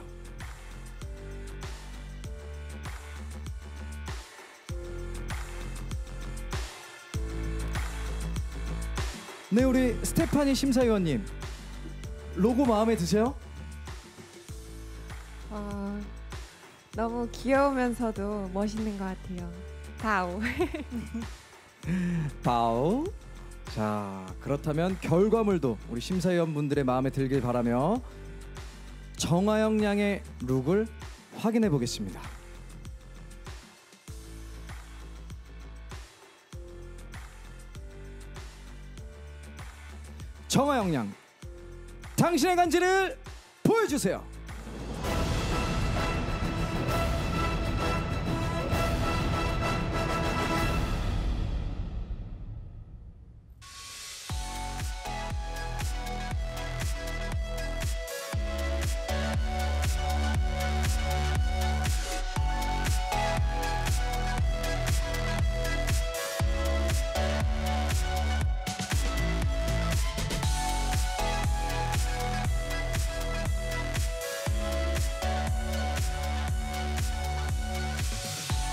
[SPEAKER 9] 네, 우리 스테파니 심사위원님, 로고 마음에 드세요?
[SPEAKER 11] 너무 귀여우면서도 멋있는 것 같아요. 바우.
[SPEAKER 9] 바우. 자, 그렇다면 결과물도 우리 심사위원분들의 마음에 들길 바라며 정하영 양의 룩을 확인해 보겠습니다. 정하영 양, 당신의 간지를 보여주세요.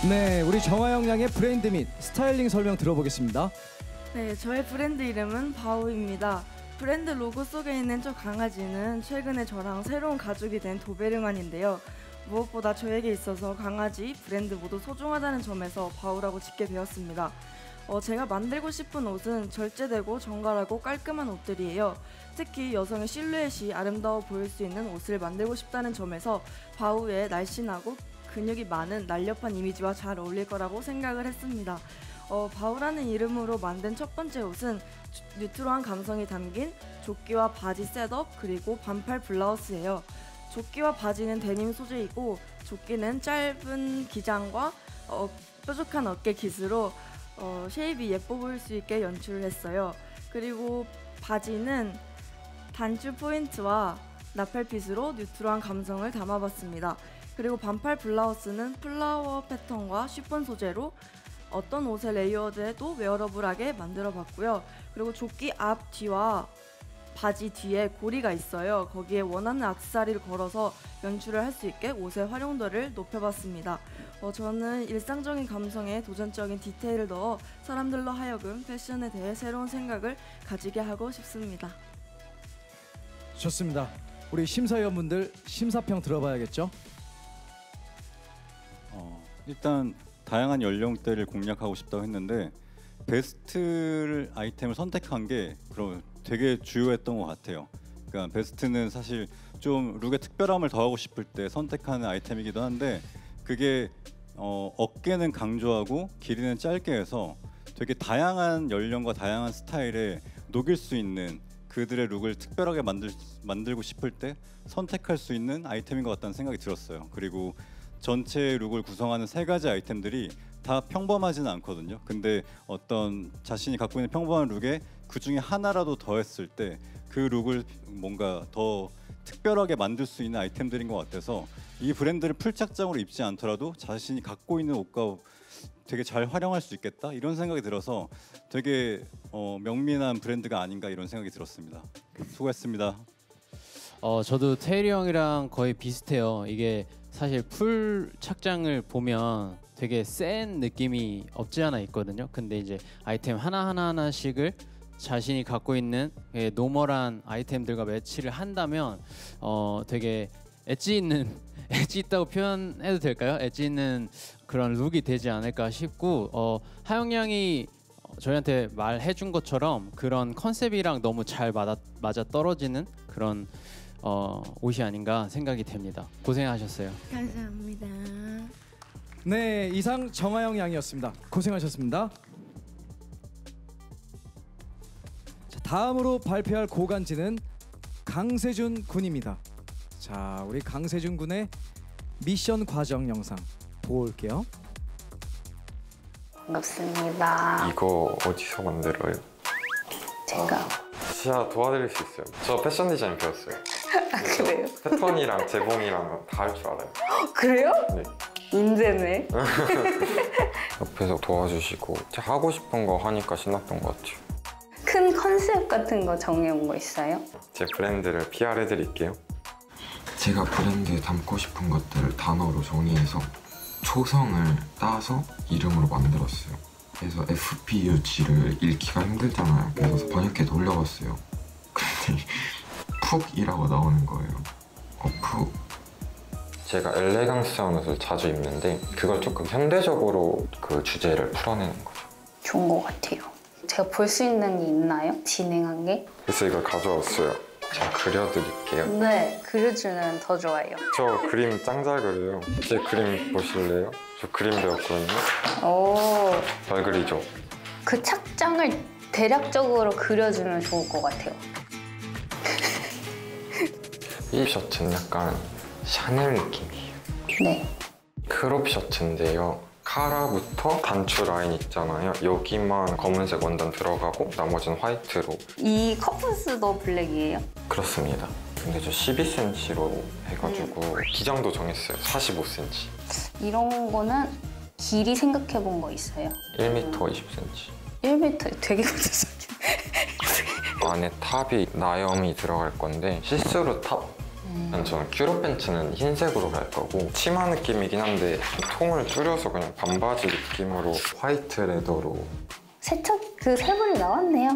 [SPEAKER 9] 네, 우리 정하영 양의 브랜드 및 스타일링 설명 들어보겠습니다.
[SPEAKER 16] 네, 저의 브랜드 이름은 바우입니다. 브랜드 로고 속에 있는 저 강아지는 최근에 저랑 새로운 가족이 된 도베르만인데요. 무엇보다 저에게 있어서 강아지, 브랜드 모두 소중하다는 점에서 바우라고 짓게 되었습니다. 제가 만들고 싶은 옷은 절제되고 정갈하고 깔끔한 옷들이에요. 특히 여성의 실루엣이 아름다워 보일 수 있는 옷을 만들고 싶다는 점에서 바우의 날씬하고 근육이 많은 날렵한 이미지와 잘 어울릴 거라고 생각을 했습니다. 바우라는 이름으로 만든 첫 번째 옷은 뉴트로한 감성이 담긴 조끼와 바지 셋업 그리고 반팔 블라우스예요. 조끼와 바지는 데님 소재이고 조끼는 짧은 기장과 뾰족한 어깨 깃으로 쉐입이 예뻐 보일 수 있게 연출을 했어요. 그리고 바지는 단추 포인트와 나팔핏으로 뉴트로한 감성을 담아봤습니다. 그리고 반팔 블라우스는 플라워 패턴과 쉬폰 소재로 어떤 옷의 레이어드에도 웨어러블하게 만들어봤고요. 그리고 조끼 앞 뒤와 바지 뒤에 고리가 있어요. 거기에 원하는 액세서리를 걸어서 연출을 할 수 있게 옷의 활용도를 높여봤습니다. 저는 일상적인 감성에 도전적인 디테일을 넣어 사람들로 하여금 패션에 대해 새로운 생각을 가지게 하고 싶습니다.
[SPEAKER 9] 좋습니다. 우리 심사위원분들 심사평 들어봐야겠죠?
[SPEAKER 12] 일단 다양한 연령대를 공략하고 싶다고 했는데 베스트 아이템을 선택한 게 그럼 되게 주요했던 것 같아요. 그러니까 베스트는 사실 좀 룩의 특별함을 더하고 싶을 때 선택하는 아이템이기도 한데 그게 어깨는 강조하고 길이는 짧게 해서 되게 다양한 연령과 다양한 스타일에 녹일 수 있는 그들의 룩을 특별하게 만들고 싶을 때 선택할 수 있는 아이템인 것 같다는 생각이 들었어요. 그리고 전체 룩을 구성하는 세 가지 아이템들이 다 평범하지는 않거든요. 근데 어떤 자신이 갖고 있는 평범한 룩에 그 중에 하나라도 더했을 때 그 룩을 뭔가 더 특별하게 만들 수 있는 아이템들인 것 같아서 이 브랜드를 풀착장으로 입지 않더라도 자신이 갖고 있는 옷과 되게 잘 활용할 수 있겠다 이런 생각이 들어서 되게 명민한 브랜드가 아닌가 이런 생각이 들었습니다. 수고했습니다.
[SPEAKER 5] 저도 태일이 형이랑 거의 비슷해요. 이게 사실 풀 착장을 보면 되게 센 느낌이 없지 않아 있거든요. 근데 이제 아이템 하나씩을 자신이 갖고 있는 노멀한 아이템들과 매치를 한다면 되게 엣지 있다고 표현해도 될까요? 엣지 있는 그런 룩이 되지 않을까 싶고 하영 양이 저희한테 말해준 것처럼 그런 컨셉이랑 너무 잘 맞아 떨어지는 그런 옷이 아닌가 생각이 됩니다. 고생하셨어요.
[SPEAKER 16] 감사합니다.
[SPEAKER 9] 네, 이상 정하영 양이었습니다. 고생하셨습니다. 자, 다음으로 발표할 고간지는 강세준 군입니다. 자, 우리 강세준 군의 미션 과정 영상 보고 올게요.
[SPEAKER 2] 반갑습니다.
[SPEAKER 4] 이거 어디서 만들어요?
[SPEAKER 2] 제가
[SPEAKER 4] 진짜 도와드릴 수 있어요. 저 패션 디자인 배웠어요.
[SPEAKER 2] 아, 그래요?
[SPEAKER 4] 패턴이랑 재봉이랑 다 할 줄 알아요.
[SPEAKER 2] 그래요?
[SPEAKER 4] 네.
[SPEAKER 2] 인재네.
[SPEAKER 4] 옆에서 도와주시고 제가 하고 싶은 거 하니까 신났던 것 같아요.
[SPEAKER 2] 큰 컨셉 같은 거 정해온 거 있어요?
[SPEAKER 4] 제 브랜드를 PR 해드릴게요. 제가 브랜드에 담고 싶은 것들을 단어로 정리해서 초성을 따서 이름으로 만들었어요. 그래서 FPUG를 읽기가 힘들잖아요. 그래서 번역기에 돌려봤어요. 근데 푹이라고 나오는 거예요. 푹. 제가 엘레강스한 옷을 자주 입는데 그걸 조금 현대적으로 그 주제를 풀어내는 거죠.
[SPEAKER 2] 좋은 거 같아요. 제가 볼 수 있는 게 있나요? 진행한 게?
[SPEAKER 4] 그래서 이걸 가져왔어요. 제가 그려드릴게요.
[SPEAKER 2] 네, 그려주면 더 좋아요.
[SPEAKER 4] 저 그림 짱 잘 그려요. 제 그림 보실래요? 저 그림 배웠거든요.
[SPEAKER 2] 오.
[SPEAKER 4] 잘 그리죠?
[SPEAKER 2] 그 착장을 대략적으로 그려주면 좋을 것 같아요.
[SPEAKER 4] 이 셔츠는 약간 샤넬 느낌이에요.
[SPEAKER 2] 네.
[SPEAKER 4] 크롭 셔츠인데요. 카라부터 단추 라인 있잖아요. 여기만 검은색 원단 들어가고 나머지는 화이트로.
[SPEAKER 2] 이 커프스도 블랙이에요?
[SPEAKER 4] 그렇습니다. 근데 저 12cm로 해가지고 기장도 정했어요. 45cm.
[SPEAKER 2] 이런 거는 길이 생각해 본 거 있어요?
[SPEAKER 4] 1m 20cm.
[SPEAKER 2] 1m 되게 구체적이네.
[SPEAKER 4] 안에 탑이 나염이 들어갈 건데 시스루 탑 저는 큐로 팬츠는 흰색으로 갈 거고 치마 느낌이긴 한데 통을 줄여서 그냥 반바지 느낌으로 화이트 레더로.
[SPEAKER 2] 세척 그 세벌이 나왔네요.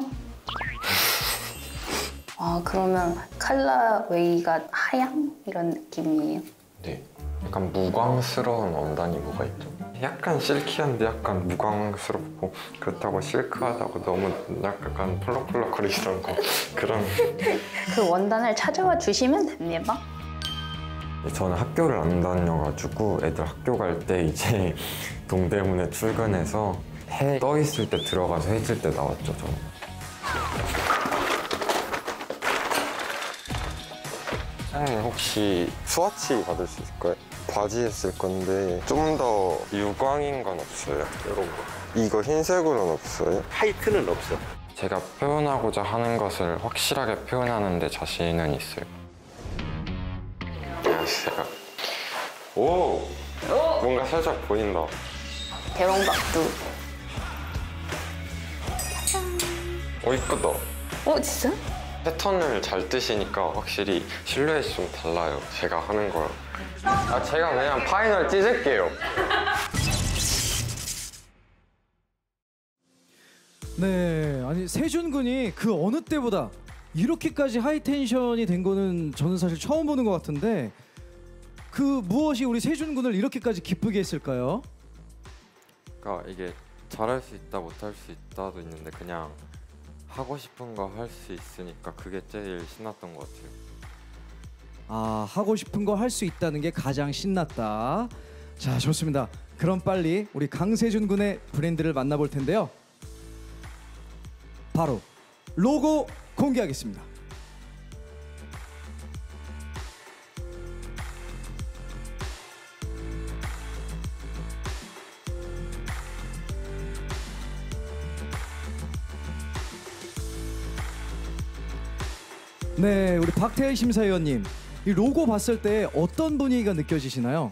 [SPEAKER 2] 아 그러면 칼라웨이가 하양 이런 느낌이에요?
[SPEAKER 4] 네. 약간 무광스러운 원단이 뭐가 있죠? 약간 실키한데 약간 무광스럽고 그렇다고 실크하다고 너무 약간 펄럭펄럭거리시던 거 그런.
[SPEAKER 2] 그 원단을 찾아와 주시면 됩니다.
[SPEAKER 4] 저는 학교를 안 다녀가지고 애들 학교 갈 때 이제 동대문에 출근해서 해 떠 있을 때 들어가서 해 질 때 나왔죠, 저는. 사장님 혹시 스와치 받을 수 있을까요? 바지에 쓸 건데 좀 더 유광인 건 없어요? 이런 거. 이거 흰색으로는 없어요?
[SPEAKER 17] 화이트는 없어.
[SPEAKER 4] 제가 표현하고자 하는 것을 확실하게 표현하는 데 자신은 있어요. 안녕하세요. 오! 뭔가 살짝 보인다.
[SPEAKER 2] 대롱박두.
[SPEAKER 4] 이쁘다.
[SPEAKER 2] 진짜?
[SPEAKER 4] 패턴을 잘 뜨시니까 확실히 실루엣이 좀 달라요. 제가 하는 거랑. 제가 그냥 파이널 찢을게요.
[SPEAKER 9] 네, 아니 세준 군이 그 어느 때보다 이렇게까지 하이텐션이 된 거는 저는 사실 처음 보는 것 같은데 그 무엇이 우리 세준 군을 이렇게까지 기쁘게 했을까요?
[SPEAKER 4] 그러니까 이게 잘할 수 있다 못할 수 있다도 있는데 그냥 하고 싶은 거 할 수 있으니까 그게 제일 신났던 것 같아요.
[SPEAKER 9] 아, 하고 싶은 거 할 수 있다는 게 가장 신났다. 자, 좋습니다. 그럼 빨리 우리 강세준 군의 브랜드를 만나볼 텐데요. 바로 로고 공개하겠습니다. 네, 우리 박태일 심사위원님, 이 로고 봤을 때 어떤 분위기가 느껴지시나요?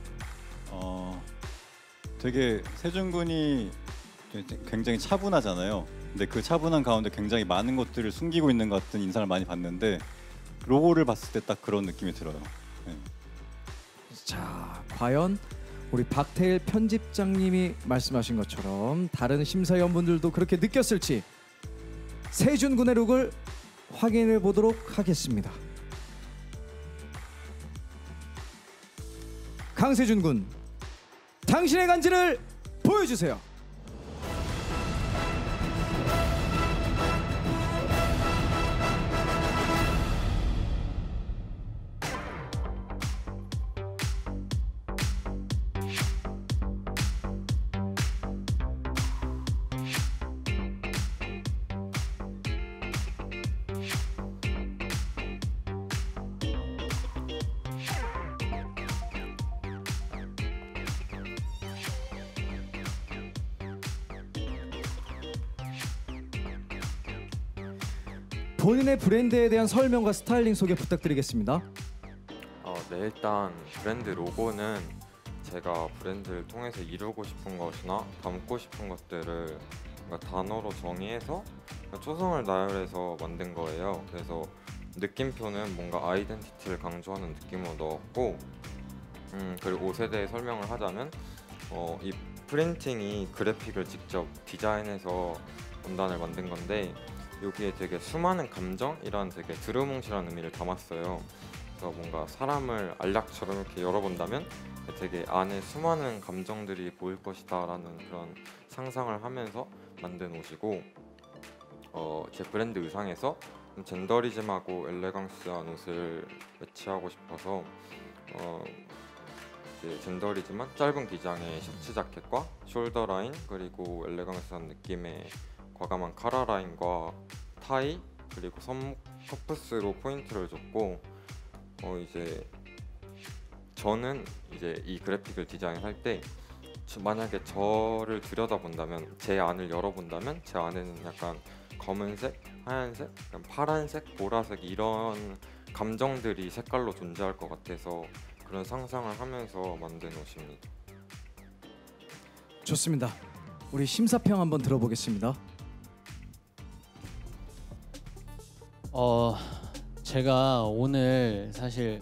[SPEAKER 12] 되게 세준 군이 굉장히 차분하잖아요. 근데 그 차분한 가운데 굉장히 많은 것들을 숨기고 있는 것 같은 인상을 많이 봤는데 로고를 봤을 때 딱 그런 느낌이 들어요. 네.
[SPEAKER 9] 자, 과연 우리 박태일 편집장님이 말씀하신 것처럼 다른 심사위원분들도 그렇게 느꼈을지 세준 군의 룩을 확인해 보도록 하겠습니다. 강세준 군, 당신의 간지를 보여주세요. 본인의 브랜드에 대한 설명과 스타일링 소개 부탁드리겠습니다.
[SPEAKER 4] 네, 일단 브랜드 로고는 제가 브랜드를 통해서 이루고 싶은 것이나 담고 싶은 것들을 단어로 정의해서 초성을 나열해서 만든 거예요. 그래서 느낌표는 뭔가 아이덴티티를 강조하는 느낌으로 넣었고, 그리고 옷에 대해 설명을 하자면 이 프린팅이 그래픽을 직접 디자인해서 원단을 만든 건데 여기에 되게 수많은 감정이란 되게 드루뭉실한 의미를 담았어요. 그래서 뭔가 사람을 알약처럼 이렇게 열어본다면 되게 안에 수많은 감정들이 보일 것이다 라는 그런 상상을 하면서 만든 옷이고, 제 브랜드 의상에서 젠더리즘하고 엘레강스한 옷을 매치하고 싶어서 이제 젠더리즘한 짧은 기장의 셔츠 자켓과 숄더 라인, 그리고 엘레강스한 느낌의 과감한 카라 라인과 타이, 그리고 손목 커프스로 포인트를 줬고, 이제 저는 이제 이 그래픽을 디자인할 때 만약에 저를 들여다본다면, 제 안을 열어본다면 제 안에는 약간 검은색, 하얀색, 약간 파란색, 보라색 이런 감정들이 색깔로 존재할 것 같아서 그런 상상을 하면서 만든 옷입니다.
[SPEAKER 9] 좋습니다. 우리 심사평 한번 들어보겠습니다.
[SPEAKER 5] 제가 오늘 사실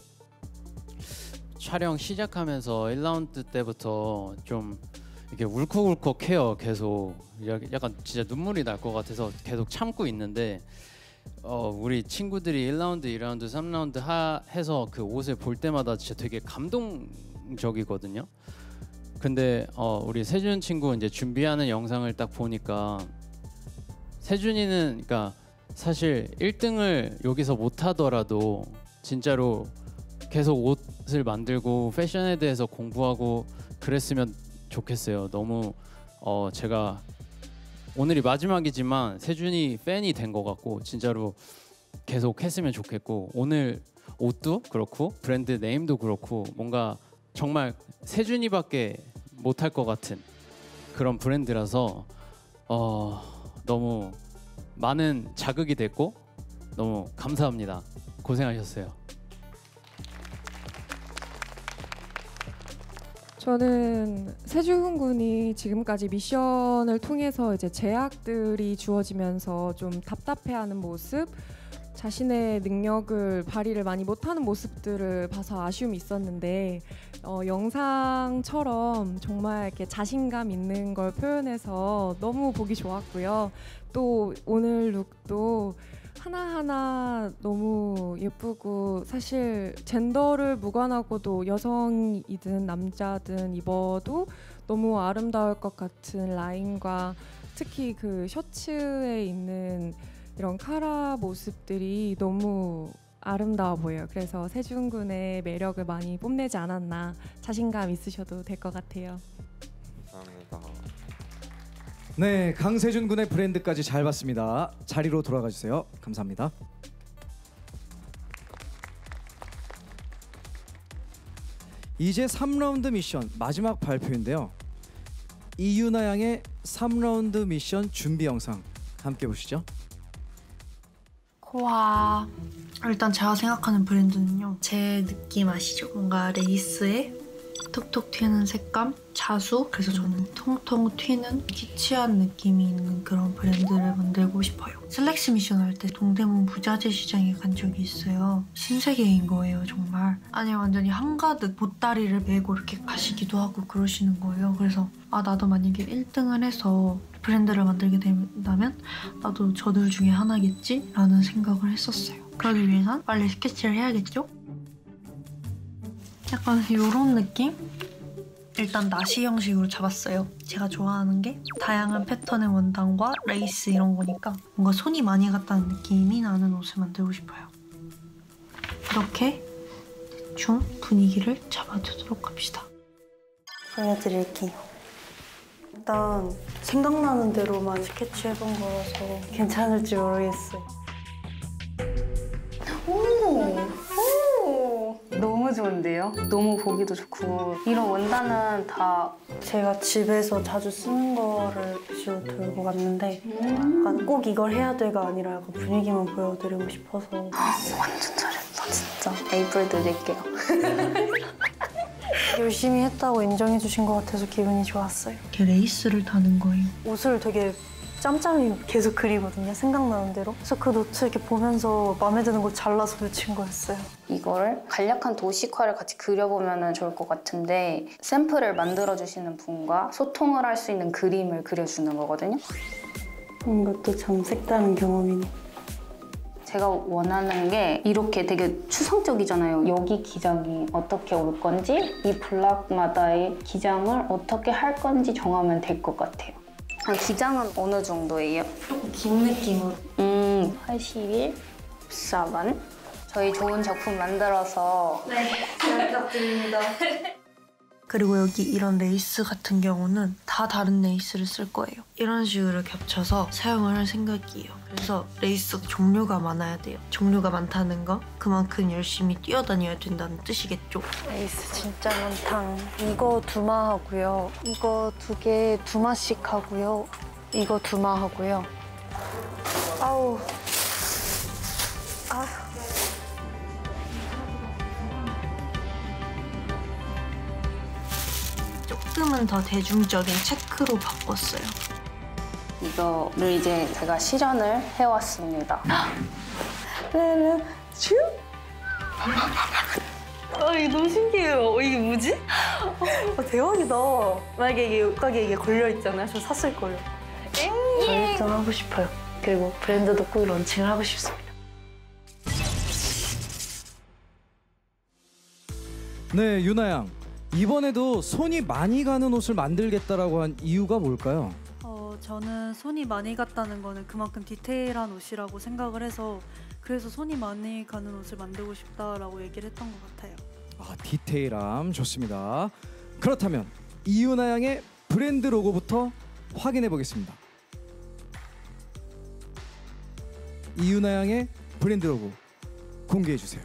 [SPEAKER 5] 촬영 시작하면서 1라운드 때부터 좀 이렇게 울컥울컥해요. 계속 약간 진짜 눈물이 날 것 같아서 계속 참고 있는데 우리 친구들이 1라운드, 2라운드, 3라운드 해서 그 옷을 볼 때마다 진짜 되게 감동적이거든요. 근데 우리 세준 친구 이제 준비하는 영상을 딱 보니까 세준이는 그러니까 사실 1등을 여기서 못 하더라도 진짜로 계속 옷을 만들고 패션에 대해서 공부하고 그랬으면 좋겠어요. 너무 제가 오늘이 마지막이지만 세준이 팬이 된 것 같고 진짜로 계속 했으면 좋겠고 오늘 옷도 그렇고 브랜드 네임도 그렇고 뭔가 정말 세준이밖에 못할 것 같은 그런 브랜드라서 너무 많은 자극이 됐고 너무 감사합니다. 고생하셨어요.
[SPEAKER 11] 저는 세준 군이 지금까지 미션을 통해서 이제 제약들이 주어지면서 좀 답답해하는 모습, 자신의 능력을 발휘를 많이 못하는 모습들을 봐서 아쉬움이 있었는데 영상처럼 정말 이렇게 자신감 있는 걸 표현해서 너무 보기 좋았고요. 또 오늘 룩도 하나하나 너무 예쁘고 사실 젠더를 무관하고도 여성이든 남자든 입어도 너무 아름다울 것 같은 라인과 특히 그 셔츠에 있는 이런 카라 모습들이 너무 아름다워 보여요. 그래서 세준 군의 매력을 많이 뽐내지 않았나, 자신감 있으셔도 될 것 같아요.
[SPEAKER 4] 감사합니다.
[SPEAKER 9] 네, 강세준 군의 브랜드까지 잘 봤습니다. 자리로 돌아가 주세요. 감사합니다. 이제 3라운드 미션 마지막 발표인데요. 이유나 양의 3라운드 미션 준비 영상 함께 보시죠.
[SPEAKER 8] 와, 일단 제가 생각하는 브랜드는요, 제 느낌 아시죠? 뭔가 레이스에 톡톡 튀는 색감, 자수. 그래서 저는 통통 튀는 키치한 느낌이 있는 그런 브랜드를 만들고 싶어요. 슬랙스 미션 할 때 동대문 부자재 시장에 간 적이 있어요. 신세계인 거예요, 정말. 아니, 완전히 한가득 보따리를 메고 이렇게 가시기도 하고 그러시는 거예요. 그래서 나도 만약에 1등을 해서 브랜드를 만들게 된다면 나도 저들 중에 하나겠지? 라는 생각을 했었어요. 그러기 위해선 빨리 스케치를 해야겠죠? 약간 이런 느낌? 일단 나시 형식으로 잡았어요. 제가 좋아하는 게 다양한 패턴의 원단과 레이스 이런 거니까 뭔가 손이 많이 갔다는 느낌이 나는 옷을 만들고 싶어요. 이렇게 대충 분위기를 잡아두도록 합시다. 보여드릴게요. 일단 생각나는 대로만 스케치해본 거라서 괜찮을지 모르겠어요.
[SPEAKER 2] 너무 좋은데요? 너무 보기도 좋고 이런 원단은 다
[SPEAKER 8] 제가 집에서 자주 쓰는 거를 위주로 들고 갔는데 약간 꼭 이걸 해야 돼가 아니라 약간 분위기만 보여드리고 싶어서.
[SPEAKER 2] 완전 잘했다 진짜. 에이플 드릴게요.
[SPEAKER 8] 열심히 했다고 인정해 주신 것 같아서 기분이 좋았어요. 이렇게 레이스를 다는 거예요. 옷을 되게 짬짬이 계속 그리거든요, 생각나는 대로. 그래서 그 노트 이렇게 보면서 마음에 드는 걸 잘라서 붙인 거였어요.
[SPEAKER 2] 이거를 간략한 도식화를 같이 그려보면 좋을 것 같은데 샘플을 만들어주시는 분과 소통을 할 수 있는 그림을 그려주는 거거든요.
[SPEAKER 8] 이것도 참 색다른 경험이네.
[SPEAKER 2] 제가 원하는 게 이렇게 되게 추상적이잖아요. 여기 기장이 어떻게 올 건지 이 블락마다의 기장을 어떻게 할 건지 정하면 될 것 같아요. 기장은 어느 정도예요?
[SPEAKER 8] 조금 긴 느낌으로.
[SPEAKER 2] 81, 14번. 저희 좋은 작품 만들어서
[SPEAKER 8] 네, 잘 부탁드립니다. 그리고 여기 이런 레이스 같은 경우는 다 다른 레이스를 쓸 거예요. 이런 식으로 겹쳐서 사용을 할 생각이에요. 그래서 레이스 종류가 많아야 돼요. 종류가 많다는 거 그만큼 열심히 뛰어다녀야 된다는 뜻이겠죠. 레이스 진짜 많다. 이거 2마 하고요. 이거 2개 2마씩 하고요. 이거 2마 하고요. 아우. 조금은 더 대중적인 체크로 바꿨어요.
[SPEAKER 2] 이거를 이제 제가 실현을 해왔습니다.
[SPEAKER 8] 슈? 이게 너무 신기해요. 이게 뭐지? 대박이다. 만약에 이게 옷가게에 이게 걸려있잖아요. 저 샀을 거예요. 저 1등 하고 싶어요. 그리고 브랜드도 꼭 런칭을 하고 싶습니다.
[SPEAKER 9] 네, 유나 양. 이번에도 손이 많이 가는 옷을 만들겠다라고 한 이유가 뭘까요?
[SPEAKER 6] 저는 손이 많이 갔다는 거는 그만큼 디테일한 옷이라고 생각을 해서 그래서 손이 많이 가는 옷을 만들고 싶다라고 얘기를 했던 것 같아요.
[SPEAKER 9] 디테일함 좋습니다. 그렇다면 이유나 양의 브랜드 로고부터 확인해 보겠습니다. 이유나 양의 브랜드 로고 공개해 주세요.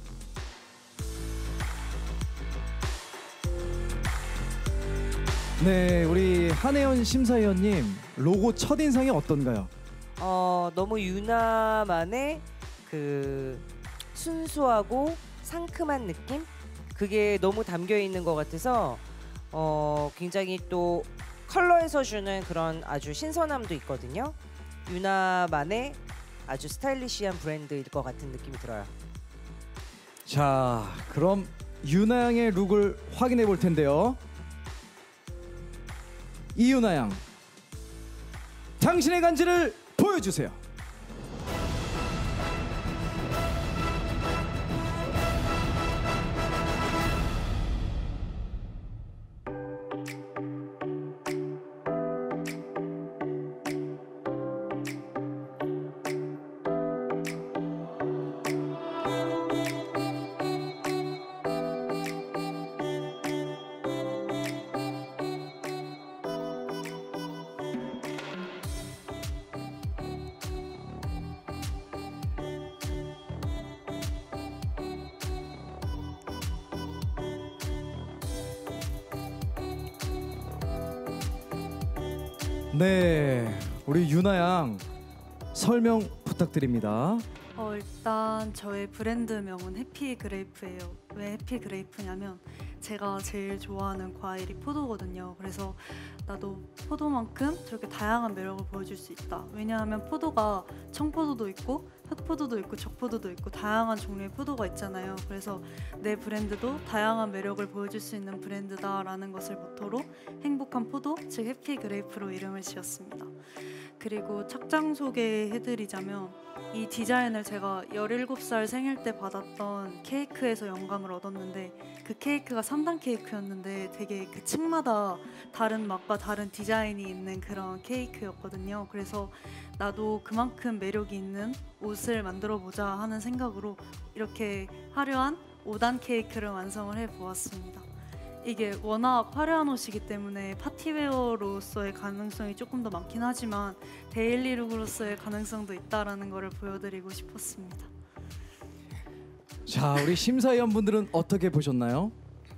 [SPEAKER 9] 네, 우리 한혜연 심사위원님 로고 첫인상이 어떤가요?
[SPEAKER 10] 너무 유나만의 그 순수하고 상큼한 느낌? 그게 너무 담겨 있는 것 같아서 굉장히 또 컬러에서 주는 그런 아주 신선함도 있거든요. 유나만의 아주 스타일리시한 브랜드일 것 같은 느낌이 들어요.
[SPEAKER 9] 자, 그럼 유나 양의 룩을 확인해 볼 텐데요. 이유나 양, 당신의 간지를 보여주세요. 네, 우리 유나 양 설명 부탁드립니다.
[SPEAKER 6] 일단 저의 브랜드명은 해피그레이프예요. 왜 해피그레이프냐면 제가 제일 좋아하는 과일이 포도거든요. 그래서 나도 포도만큼 저렇게 다양한 매력을 보여줄 수 있다. 왜냐하면 포도가 청포도도 있고 흑포도도 있고 적포도도 있고 다양한 종류의 포도가 있잖아요. 그래서 내 브랜드도 다양한 매력을 보여줄 수 있는 브랜드다라는 것을 모토로 행복한 포도, 즉 해피그레이프로 이름을 지었습니다. 그리고 착장 소개해드리자면 이 디자인을 제가 17살 생일 때 받았던 케이크에서 영감을 얻었는데 그 케이크가 3단 케이크였는데 되게 그 층마다 다른 맛과 다른 디자인이 있는 그런 케이크였거든요. 그래서 나도 그만큼 매력이 있는 옷을 만들어 보자 하는 생각으로 이렇게 화려한 5단 케이크를 완성을 해보았습니다. 이게 워낙 화려한 옷이기 때문에 파티웨어로서의 가능성이 조금 더 많긴 하지만 데일리룩으로서의 가능성도 있다라는 것을 보여드리고 싶었습니다.
[SPEAKER 9] 자, 우리 심사위원분들은 어떻게 보셨나요?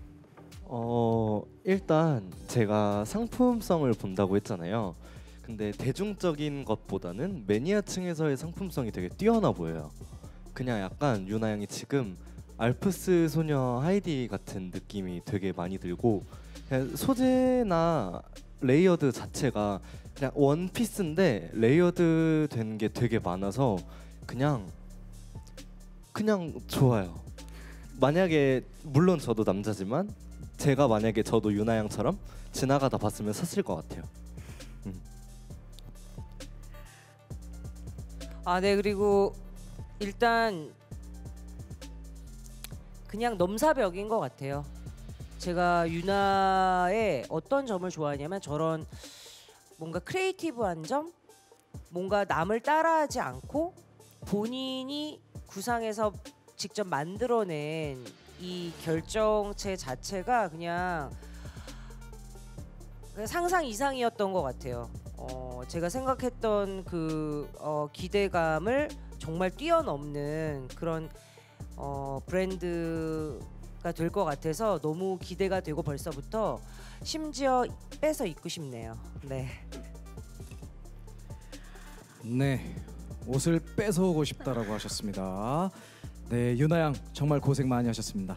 [SPEAKER 13] 일단 제가 상품성을 본다고 했잖아요. 근데 대중적인 것보다는 매니아층에서의 상품성이 되게 뛰어나 보여요. 그냥 약간 유나 양이 지금 알프스 소녀 하이디 같은 느낌이 되게 많이 들고 그냥 소재나 레이어드 자체가 그냥 원피스인데 레이어드 된 게 되게 많아서 그냥 좋아요. 만약에 물론 저도 남자지만 제가 만약에 저도 유나 양처럼 지나가다 봤으면 샀을 것 같아요.
[SPEAKER 10] 네, 그리고 일단 그냥 넘사벽인 것 같아요. 제가 유나의 어떤 점을 좋아하냐면 저런 뭔가 크리에이티브한 점, 뭔가 남을 따라하지 않고 본인이 구상해서 직접 만들어낸 이 결정체 자체가 그냥 상상 이상이었던 것 같아요. 제가 생각했던 그 기대감을 정말 뛰어넘는 그런 브랜드가 될 것 같아서 너무 기대가 되고 벌써부터 심지어 빼서 입고 싶네요. 네.
[SPEAKER 9] 네, 옷을 뺏어오고 싶다라고 하셨습니다. 네, 유나 양 정말 고생 많이 하셨습니다.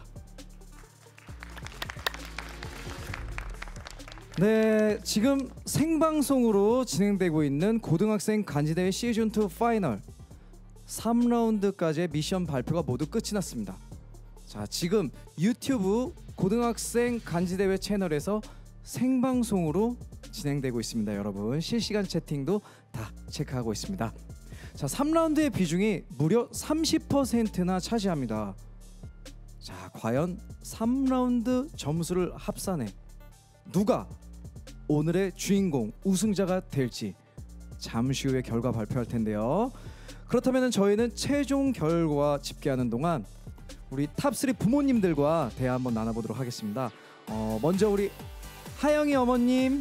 [SPEAKER 9] 네, 지금 생방송으로 진행되고 있는 고등학생 간지대회 시즌2 파이널 3라운드까지의 미션 발표가 모두 끝이 났습니다. 자, 지금 유튜브 고등학생 간지대회 채널에서 생방송으로 진행되고 있습니다. 여러분 실시간 채팅도 다 체크하고 있습니다. 자, 3라운드의 비중이 무려 30%나 차지합니다. 자, 과연 3라운드 점수를 합산해 누가 오늘의 주인공 우승자가 될지 잠시 후에 결과 발표할 텐데요. 그렇다면 저희는 최종 결과 집계하는 동안 우리 탑3 부모님들과 대화 한번 나눠보도록 하겠습니다. 먼저 우리 하영이 어머님,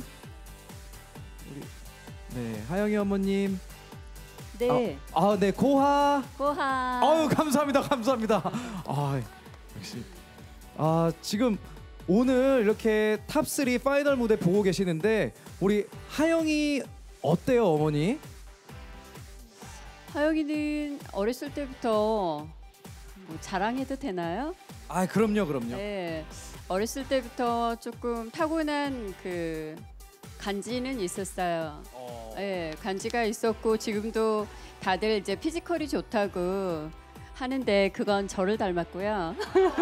[SPEAKER 9] 하영이 어머님.
[SPEAKER 17] 네.
[SPEAKER 9] 네, 고하.
[SPEAKER 17] 고하.
[SPEAKER 9] 아유, 감사합니다. 역시. 지금 오늘 이렇게 탑3 파이널 무대 보고 계시는데 우리 하영이 어때요, 어머니?
[SPEAKER 17] 하영이는 어렸을 때부터 뭐 자랑해도 되나요?
[SPEAKER 9] 그럼요.
[SPEAKER 17] 네. 어렸을 때부터 조금 타고난 그 간지는 있었어요. 네, 간지가 있었고 지금도 다들 이제 피지컬이 좋다고 하는데 그건 저를 닮았고요.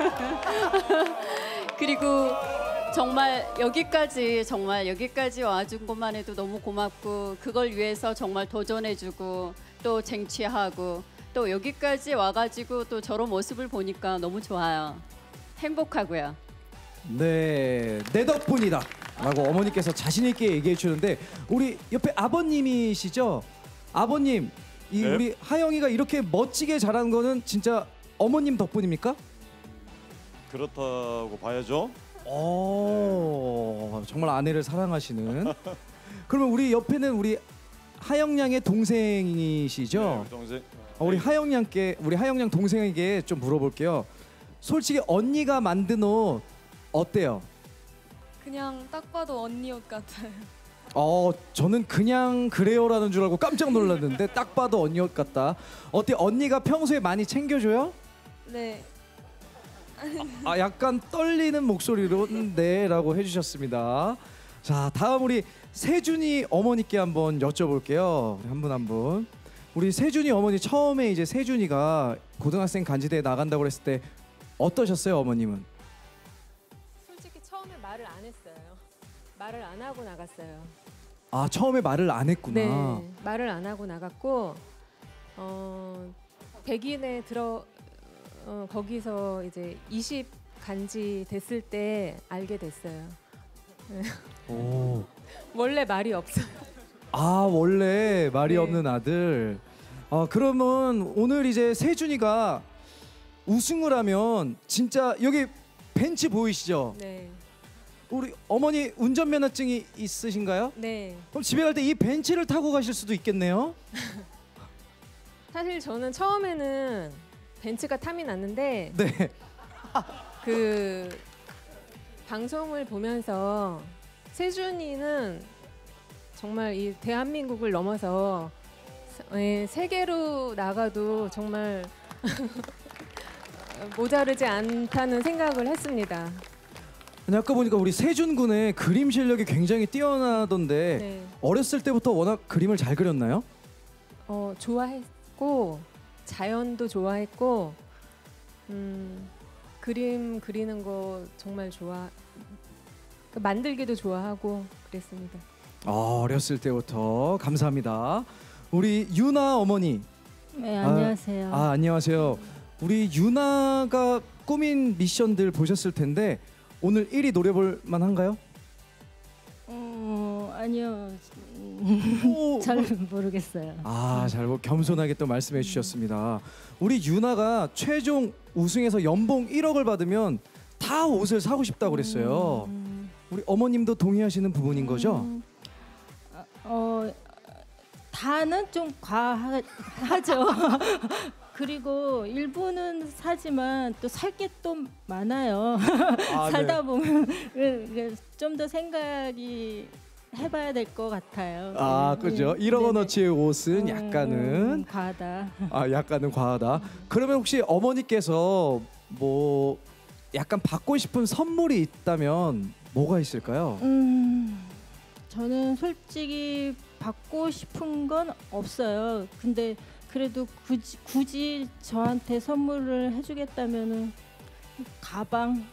[SPEAKER 17] 그리고 정말 여기까지 와준 것만 해도 너무 고맙고 그걸 위해서 정말 도전해주고 또 쟁취하고 또 여기까지 와가지고 또 저런 모습을 보니까 너무 좋아요. 행복하고요.
[SPEAKER 9] 네, 내 덕분이다 라고 어머니께서 자신 있게 얘기해 주는데 우리 옆에 아버님이시죠? 아버님,
[SPEAKER 18] 네?
[SPEAKER 9] 우리 하영이가 이렇게 멋지게 자란 거는 진짜 어머님 덕분입니까?
[SPEAKER 18] 그렇다고 봐야죠.
[SPEAKER 9] 정말 아내를 사랑하시는. 그러면 우리 옆에는 우리 하영 양의 동생이시죠?
[SPEAKER 18] 네, 동생.
[SPEAKER 9] 우리 하영 양 동생에게 좀 물어볼게요. 솔직히 언니가 만든 옷 어때요?
[SPEAKER 11] 그냥 딱 봐도 언니 옷 같아요.
[SPEAKER 9] 저는 그냥 그래요라는 줄 알고 깜짝 놀랐는데 딱 봐도 언니 옷 같다. 어때, 언니가 평소에 많이 챙겨줘요?
[SPEAKER 11] 네.
[SPEAKER 9] 약간 떨리는 목소리로 네라고 해주셨습니다. 자, 다음 우리 세준이 어머니께 한번 여쭤볼게요. 한 분 한 분. 우리 세준이 어머니, 처음에 이제 세준이가 고등학생 간지대에 나간다고 그랬을 때 어떠셨어요, 어머님은?
[SPEAKER 11] 솔직히 처음에 말을 안 했어요. 말을 안 하고 나갔어요.
[SPEAKER 9] 처음에 말을 안 했구나.
[SPEAKER 11] 네, 말을 안 하고 나갔고 백인에 거기서 이제 20 간지 됐을 때 알게 됐어요. 원래 말이 없어요.
[SPEAKER 9] 원래 말이
[SPEAKER 11] 네.
[SPEAKER 9] 없는 아들. 그러면 오늘 이제 세준이가 우승을 하면 진짜 여기 벤치 보이시죠?
[SPEAKER 11] 네.
[SPEAKER 9] 우리 어머니 운전면허증이 있으신가요?
[SPEAKER 11] 네.
[SPEAKER 9] 그럼 집에 갈 때 이 벤치를 타고 가실 수도 있겠네요.
[SPEAKER 11] 사실 저는 처음에는 벤츠가 탐이 났는데
[SPEAKER 9] 네.
[SPEAKER 11] 그 방송을 보면서 세준이는 정말 이 대한민국을 넘어서 세계로 나가도 정말 모자르지 않다는 생각을 했습니다.
[SPEAKER 9] 아니, 아까 보니까 우리 세준 군의 그림 실력이 굉장히 뛰어나던데
[SPEAKER 11] 네.
[SPEAKER 9] 어렸을 때부터 워낙 그림을 잘 그렸나요?
[SPEAKER 11] 좋아했고 자연도 좋아했고 그림 그리는 거 정말 만들기도 좋아하고 그랬습니다.
[SPEAKER 9] 어렸을 때부터. 감사합니다. 우리 유나 어머니.
[SPEAKER 19] 네, 안녕하세요.
[SPEAKER 9] 안녕하세요. 우리 유나가 꾸민 미션들 보셨을 텐데 오늘 1위 노려볼 만한가요?
[SPEAKER 19] 아니요. 잘 모르겠어요.
[SPEAKER 9] 잘 겸손하게 또 말씀해 주셨습니다. 우리 유나가 최종 우승해서 연봉 1억을 받으면 다 옷을 사고 싶다고 그랬어요. 우리 어머님도 동의하시는 부분인 거죠?
[SPEAKER 19] 다는 좀 과하죠. 그리고 일부는 사지만 또 살 게 또 많아요. 살다 보면 좀 더 생각이 해봐야 될 것 같아요.
[SPEAKER 9] 그죠. 1억 원어치의 옷은 약간은
[SPEAKER 19] 과하다.
[SPEAKER 9] 약간은 과하다. 그러면 혹시 어머니께서 뭐 약간 받고 싶은 선물이 있다면 뭐가 있을까요?
[SPEAKER 19] 저는 솔직히 받고 싶은 건 없어요. 근데 그래도 굳이 저한테 선물을 해주겠다면은 가방.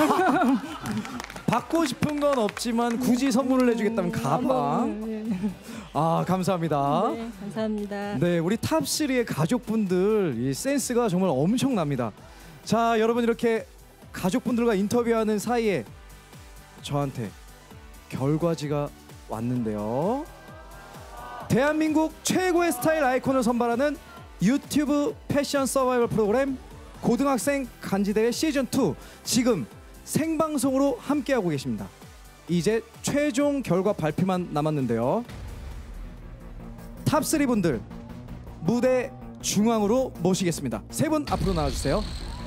[SPEAKER 9] 받고 싶은 건 없지만 굳이 선물을 해주겠다면 가방. 아, 감사합니다.
[SPEAKER 19] 네, 감사합니다.
[SPEAKER 9] 네, 우리 탑3의 가족분들 이 센스가 정말 엄청납니다. 자, 여러분 이렇게 가족분들과 인터뷰하는 사이에 저한테 결과지가 왔는데요. 대한민국 최고의 스타일 아이콘을 선발하는 유튜브 패션 서바이벌 프로그램 고등학생 간지대회 시즌2 지금 생방송으로 함께하고 계십니다. 이제 최종 결과 발표만 남았는데요. 탑3 분들 무대 중앙으로 모시겠습니다. 세 분 앞으로 나와주세요.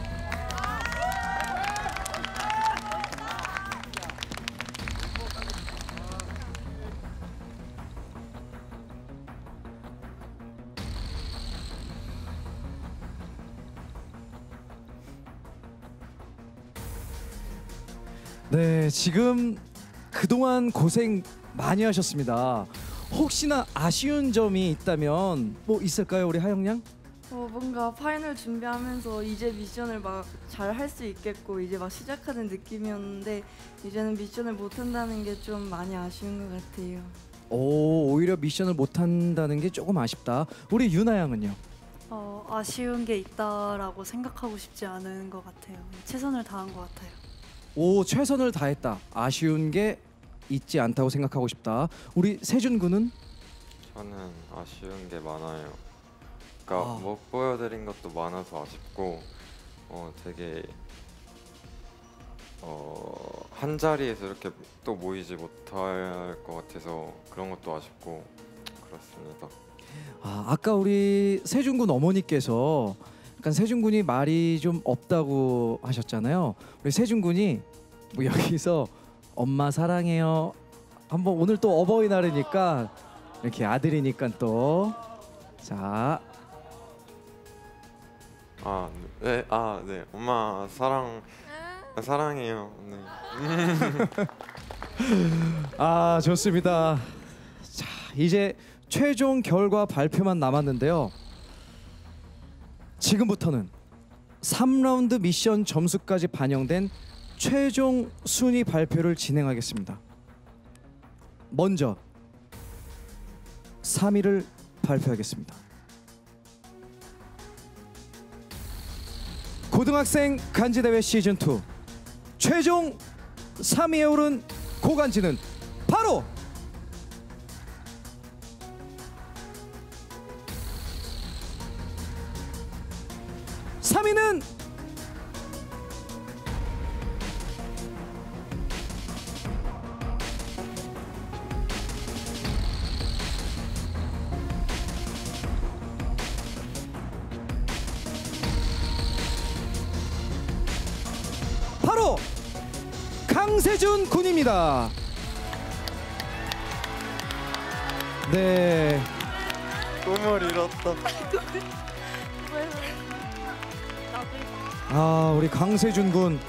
[SPEAKER 9] 네, 지금 그동안 고생 많이 하셨습니다. 혹시나 아쉬운 점이 있다면 뭐 있을까요, 우리 하영 양?
[SPEAKER 16] 뭔가 파이널 준비하면서 이제 미션을 막 잘 할 수 있겠고 이제 막 시작하는 느낌이었는데 이제는 미션을 못 한다는 게 좀 많이 아쉬운 것 같아요.
[SPEAKER 9] 오히려 미션을 못 한다는 게 조금 아쉽다. 우리 유나 양은요?
[SPEAKER 6] 아쉬운 게 있다라고 생각하고 싶지 않은 것 같아요. 최선을 다한 것 같아요.
[SPEAKER 9] 최선을 다했다. 아쉬운 게 있지 않다고 생각하고 싶다. 우리 세준 군은?
[SPEAKER 4] 저는 아쉬운 게 많아요. 그러니까 못 보여드린 것도 많아서 아쉽고 되게 한 자리에서 이렇게 또 모이지 못할 것 같아서 그런 것도 아쉽고 그렇습니다.
[SPEAKER 9] 아까 우리 세준 군 어머니께서 약간 세준 군이 말이 좀 없다고 하셨잖아요. 우리 세준 군이 뭐 여기서 엄마 사랑해요. 한번 오늘 또 어버이날이니까 이렇게 아들이니까 또 자.
[SPEAKER 4] 네, 네, 엄마 사랑해요. 네.
[SPEAKER 9] 좋습니다. 자, 이제 최종 결과 발표만 남았는데요. 지금부터는 3라운드 미션 점수까지 반영된 최종 순위 발표를 진행하겠습니다. 먼저 3위를 발표하겠습니다. 고등학생 간지대회 시즌2 최종 3위에 오른 고간지는 바로 3위는 바로 강세준 군입니다. 네.
[SPEAKER 4] 꿈을 이뤘다.
[SPEAKER 9] 우리 강세준 군.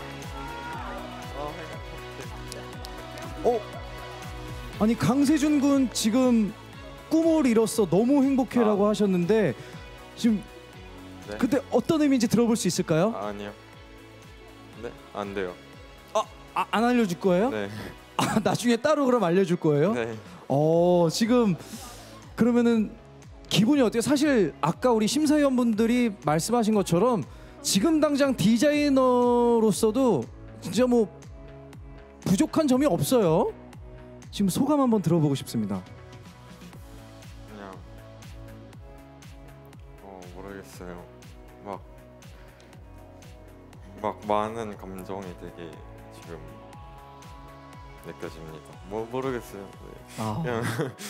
[SPEAKER 9] 아니 강세준 군 지금 꿈을 이뤘어 너무 행복해라고 하셨는데 지금
[SPEAKER 4] 네.
[SPEAKER 9] 그때 어떤 의미인지 들어볼 수 있을까요?
[SPEAKER 4] 아니요. 네, 안 돼요.
[SPEAKER 9] 안 알려줄 거예요?
[SPEAKER 4] 네.
[SPEAKER 9] 나중에 따로 그럼 알려줄 거예요?
[SPEAKER 4] 네.
[SPEAKER 9] 지금 그러면은 기분이 어때요? 사실 아까 우리 심사위원분들이 말씀하신 것처럼 지금 당장 디자이너로서도 진짜 뭐 부족한 점이 없어요. 지금 소감 한번 들어보고 싶습니다.
[SPEAKER 4] 그냥 모르겠어요. 막 많은 감정이 되게 지금 느껴집니다. 모르겠어요. 네. 그냥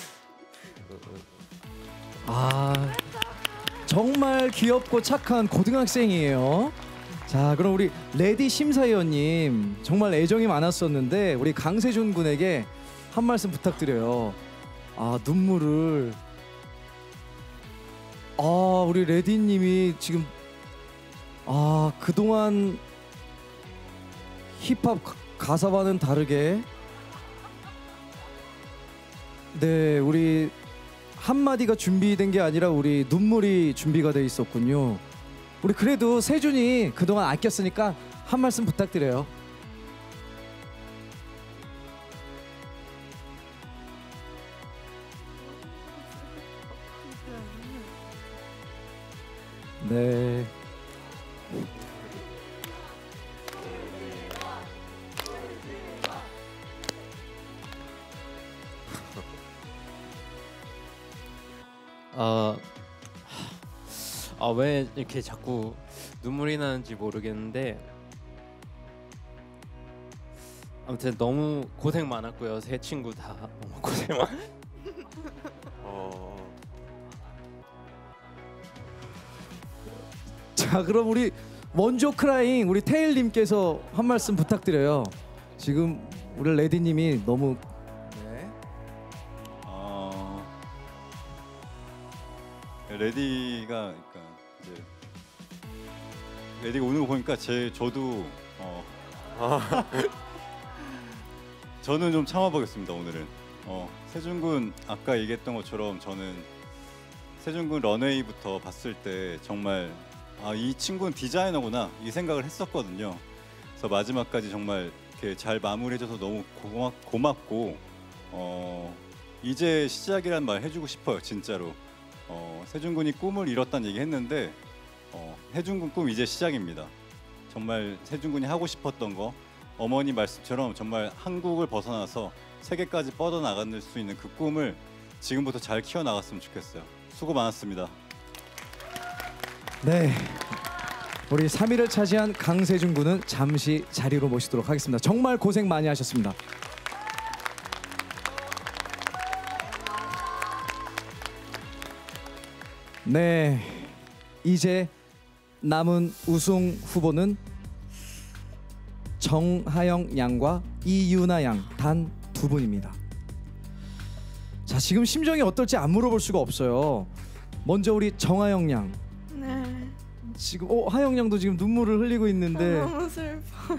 [SPEAKER 9] 정말 귀엽고 착한 고등학생이에요. 자, 그럼 우리 레디 심사위원님 정말 애정이 많았었는데 우리 강세준 군에게 한 말씀 부탁드려요. 눈물을 우리 레디님이 지금 그동안 힙합 가사와는 다르게 네, 우리 한마디가 준비된 게 아니라 우리 눈물이 준비가 돼 있었군요. 우리 그래도 세준이 그동안 아꼈으니까 한 말씀 부탁드려요. 네.
[SPEAKER 5] 왜 이렇게 자꾸 눈물이 나는지 모르겠는데 아무튼 너무 고생 많았고요. 세 친구 다 너무 고생
[SPEAKER 9] 자, 그럼 우리 원조 크라잉 우리 테일님께서 한 말씀 부탁드려요. 지금 우리 레디님이 너무
[SPEAKER 12] 레디가 그러니까 이제 레디가 오는 거 보니까 저도 저는 좀 참아보겠습니다. 오늘은 세준군 아까 얘기했던 것처럼 저는 세준군 런웨이부터 봤을 때 정말 이 친구는 디자이너구나 이 생각을 했었거든요. 그래서 마지막까지 정말 이렇게 잘 마무리해줘서 너무 고맙고 이제 시작이란 말 해주고 싶어요. 진짜로. 세준군이 꿈을 이뤘다는 얘기 했는데 세준군 꿈 이제 시작입니다. 정말 세준군이 하고 싶었던 거 어머니 말씀처럼 정말 한국을 벗어나서 세계까지 뻗어나갈 수 있는 그 꿈을 지금부터 잘 키워나갔으면 좋겠어요. 수고 많았습니다.
[SPEAKER 9] 네. 우리 3위를 차지한 강세준 군은 잠시 자리로 모시도록 하겠습니다. 정말 고생 많이 하셨습니다. 네, 이제 남은 우승 후보는 정하영 양과 이유나 양 단 두 분입니다. 자, 지금 심정이 어떨지 안 물어볼 수가 없어요. 먼저 우리 정하영 양.
[SPEAKER 16] 네.
[SPEAKER 9] 지금 하영 양도 지금 눈물을 흘리고 있는데.
[SPEAKER 16] 너무 슬퍼요.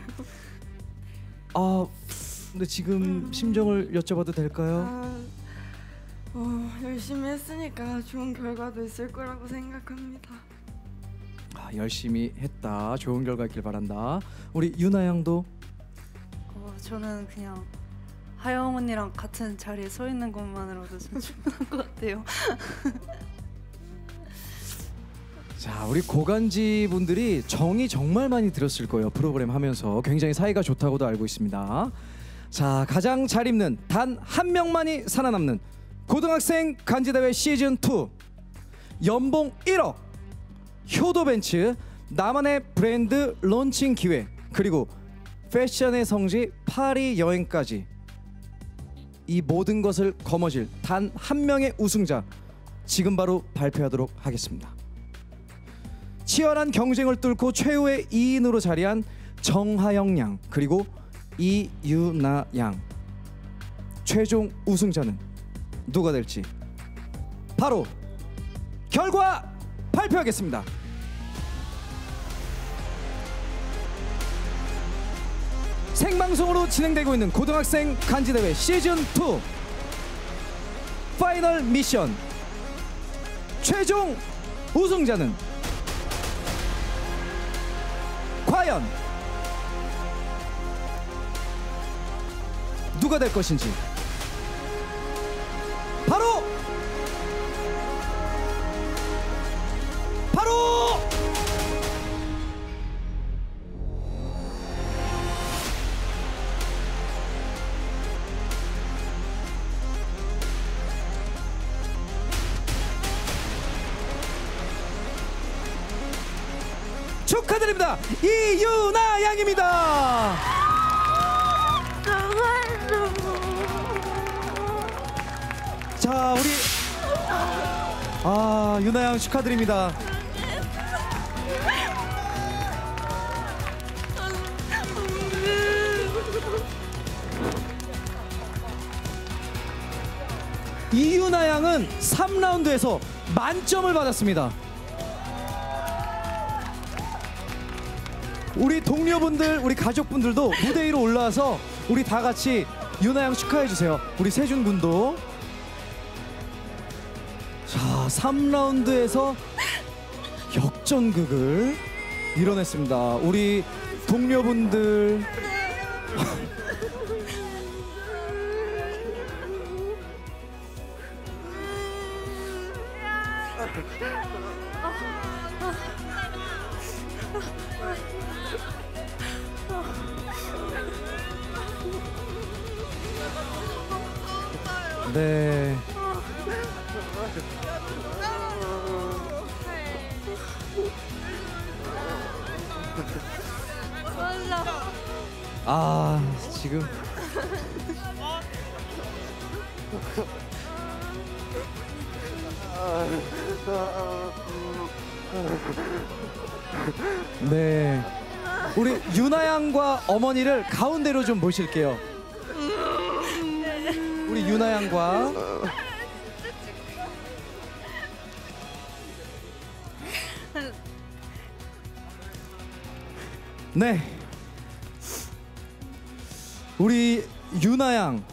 [SPEAKER 9] 근데 지금 심정을 여쭤봐도 될까요?
[SPEAKER 16] 열심히 했으니까 좋은 결과도 있을 거라고 생각합니다.
[SPEAKER 9] 열심히 했다. 좋은 결과 있길 바란다. 우리 유나 양도
[SPEAKER 6] 저는 그냥 하영 언니랑 같은 자리에 서 있는 것만으로도 좀 충분한 것 같아요.
[SPEAKER 9] 자, 우리 고간지 분들이 정이 정말 많이 들었을 거예요. 프로그램 하면서 굉장히 사이가 좋다고도 알고 있습니다. 자, 가장 잘 입는 단 한 명만이 살아남는 고등학생 간지대회 시즌2 연봉 1억 효도벤츠 나만의 브랜드 론칭 기회 그리고 패션의 성지 파리 여행까지 이 모든 것을 거머쥘 단 한 명의 우승자 지금 바로 발표하도록 하겠습니다. 치열한 경쟁을 뚫고 최후의 2인으로 자리한 정하영 양 그리고 이유나 양 최종 우승자는 누가 될지 바로 결과 발표하겠습니다. 생방송으로 진행되고 있는 고등학생 간지대회 시즌2 파이널 미션 최종 우승자는 과연 누가 될 것인지 바로 축하드립니다. 이유나 양입니다. 자, 우리 유나 양 축하드립니다. 이유나 양은 3라운드에서 만점을 받았습니다. 우리 동료분들, 우리 가족분들도 무대 위로 올라와서 우리 다 같이 유나 양 축하해 주세요. 우리 세준 군도. 3라운드에서 역전극을 이뤄냈습니다. 우리 동료분들 네. 아, 지금 네. 우리 유나 양과 어머니를 가운데로 좀 모실게요. 우리 유나 양과 네. 우리 유나 양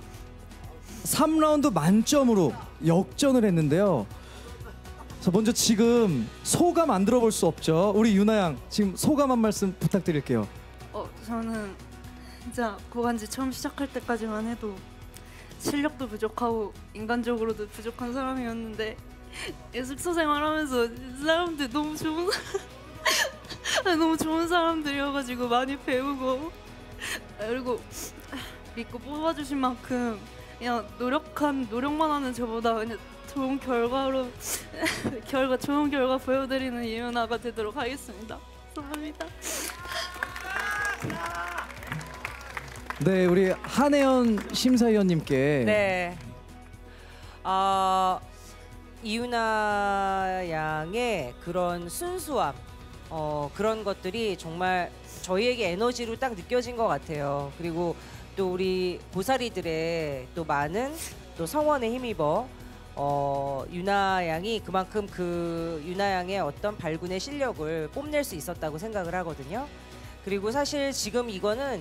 [SPEAKER 9] 3라운드 만점으로 역전을 했는데요. 자, 먼저 지금 소감 안 들어볼 수 없죠. 우리 유나 양 지금 소감 한 말씀 부탁드릴게요.
[SPEAKER 6] 저는 진짜 고간지 처음 시작할 때까지만 해도 실력도 부족하고 인간적으로도 부족한 사람이었는데 숙소 생활하면서 사람들 너무 좋은 너무 좋은 사람들이어가지고 많이 배우고 그리고 믿고 뽑아주신 만큼 그냥 노력만 하는 저보다 그냥 좋은 결과 보여드리는 이유나가 되도록 하겠습니다. 감사합니다.
[SPEAKER 9] 네, 우리 한혜연 심사위원님께
[SPEAKER 10] 네. 이유나 양의 그런 순수함, 그런 것들이 정말 저희에게 에너지로 딱 느껴진 것 같아요. 그리고 또 우리 고사리들의 또 많은 또 성원에 힘입어 유나 양이 그만큼 그 유나 양의 어떤 발군의 실력을 뽐낼 수 있었다고 생각을 하거든요. 그리고 사실 지금 이거는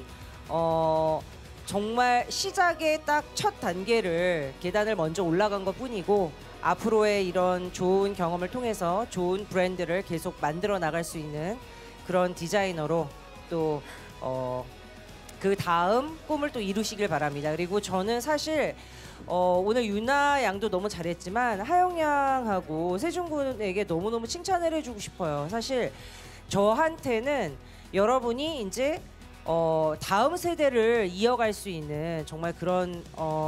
[SPEAKER 10] 정말 시작의 딱 첫 단계를 계단을 먼저 올라간 것 뿐이고 앞으로의 이런 좋은 경험을 통해서 좋은 브랜드를 계속 만들어 나갈 수 있는 그런 디자이너로 또 그 다음 꿈을 또 이루시길 바랍니다. 그리고 저는 사실 오늘 유나 양도 너무 잘했지만 하영 양하고 세준 군에게 너무너무 칭찬을 해주고 싶어요. 사실 저한테는 여러분이 이제 다음 세대를 이어갈 수 있는 정말 그런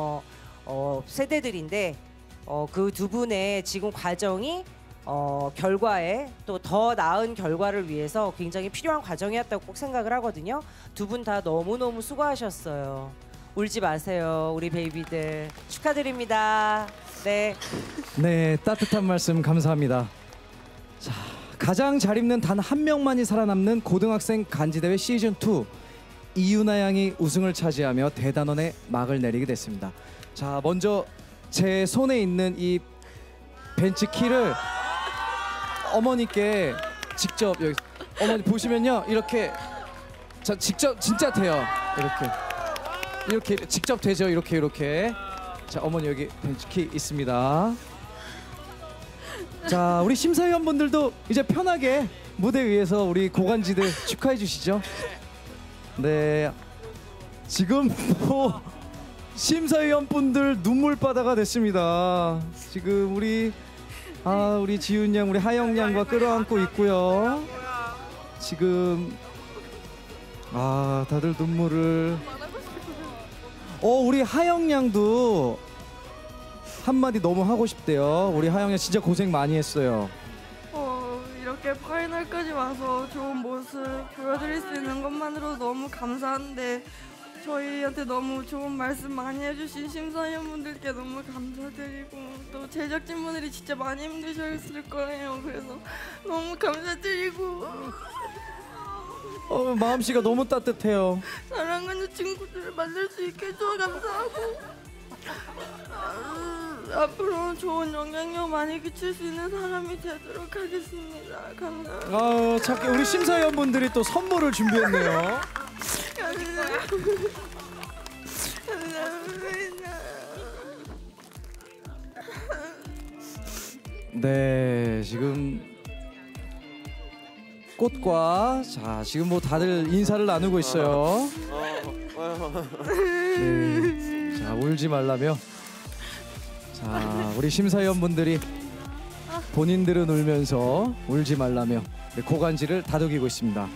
[SPEAKER 10] 세대들인데 그 두 분의 지금 과정이 결과에 또 더 나은 결과를 위해서 굉장히 필요한 과정이었다고 꼭 생각을 하거든요. 두 분 다 너무너무 수고하셨어요. 울지 마세요, 우리 베이비들. 축하드립니다. 네.
[SPEAKER 9] 네, 따뜻한 말씀 감사합니다. 자, 가장 잘 입는 단 한 명만이 살아남는 고등학생 간지대회 시즌 2 이유나 양이 우승을 차지하며 대단원의 막을 내리게 됐습니다. 자, 먼저 제 손에 있는 이 벤치 키를 어머니께 직접 여기 어머니 보시면요, 이렇게 자 직접 진짜 돼요. 이렇게 직접 되죠. 이렇게 자, 어머니 여기 벤치 키 있습니다. 자, 우리 심사위원분들도 이제 편하게 무대 위에서 우리 고간지들 축하해 주시죠. 네, 지금 뭐 심사위원분들 눈물바다가 됐습니다. 지금 우리 지훈 양, 우리 하영 양과 끌어안고 있고요. 지금 다들 눈물을. 우리 하영 양도 한마디 너무 하고 싶대요. 우리 하영 양 진짜 고생 많이 했어요.
[SPEAKER 16] 이렇게 파이널까지 와서 좋은 모습 보여드릴 수 있는 것만으로도 너무 감사한데 저희한테 너무 좋은 말씀 많이 해주신 심사위원분들께 너무 감사드리고 또 제작진분들이 진짜 많이 힘드셨을 거예요. 그래서 너무 감사드리고
[SPEAKER 9] 마음씨가 너무 따뜻해요.
[SPEAKER 16] 사랑하는 친구들을 만날 수 있게 해줘서 감사하고 앞으로 좋은 영향력 많이 끼칠 수 있는 사람이 되도록 하겠습니다. 감사합니다.
[SPEAKER 9] 착해. 우리 심사위원분들이 또 선물을 준비했네요.
[SPEAKER 16] 감사합니다.
[SPEAKER 9] 네, 지금 꽃과 자 지금 뭐 다들 인사를 나누고 있어요. 네, 자 울지 말라며. 자 우리 심사위원분들이 본인들은 울면서 울지 말라며 네, 고간지를 다독이고 있습니다.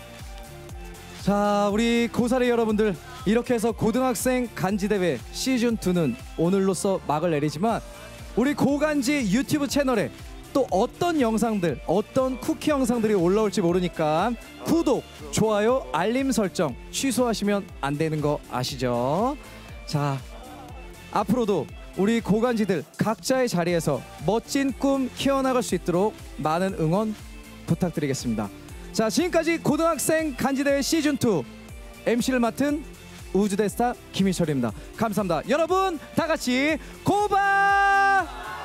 [SPEAKER 9] 자 우리 고사리 여러분들 이렇게 해서 고등학생 간지대회 시즌2는 오늘로써 막을 내리지만 우리 고간지 유튜브 채널에 또 어떤 영상들 어떤 쿠키 영상들이 올라올지 모르니까 구독, 좋아요, 알림 설정 취소하시면 안 되는 거 아시죠? 자 앞으로도 우리 고간지들 각자의 자리에서 멋진 꿈 키워나갈 수 있도록 많은 응원 부탁드리겠습니다. 자 지금까지 고등학생 간지대회 시즌2 MC를 맡은 우주대스타 김희철입니다. 감사합니다. 여러분 다 같이 고바!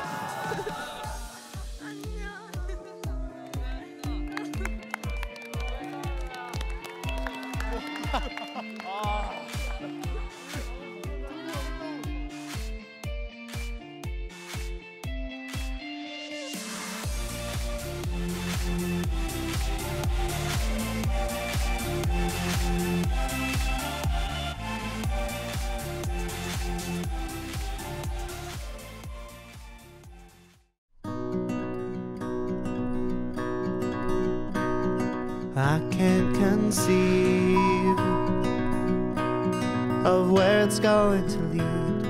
[SPEAKER 18] I can't conceive of where it's going to lead.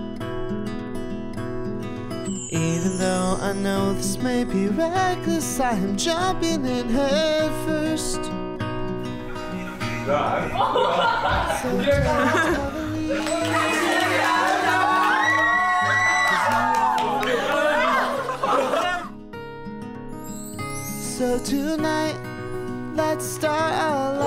[SPEAKER 18] Even though I know this may be reckless, I am jumping in head first. So tonight, let's start our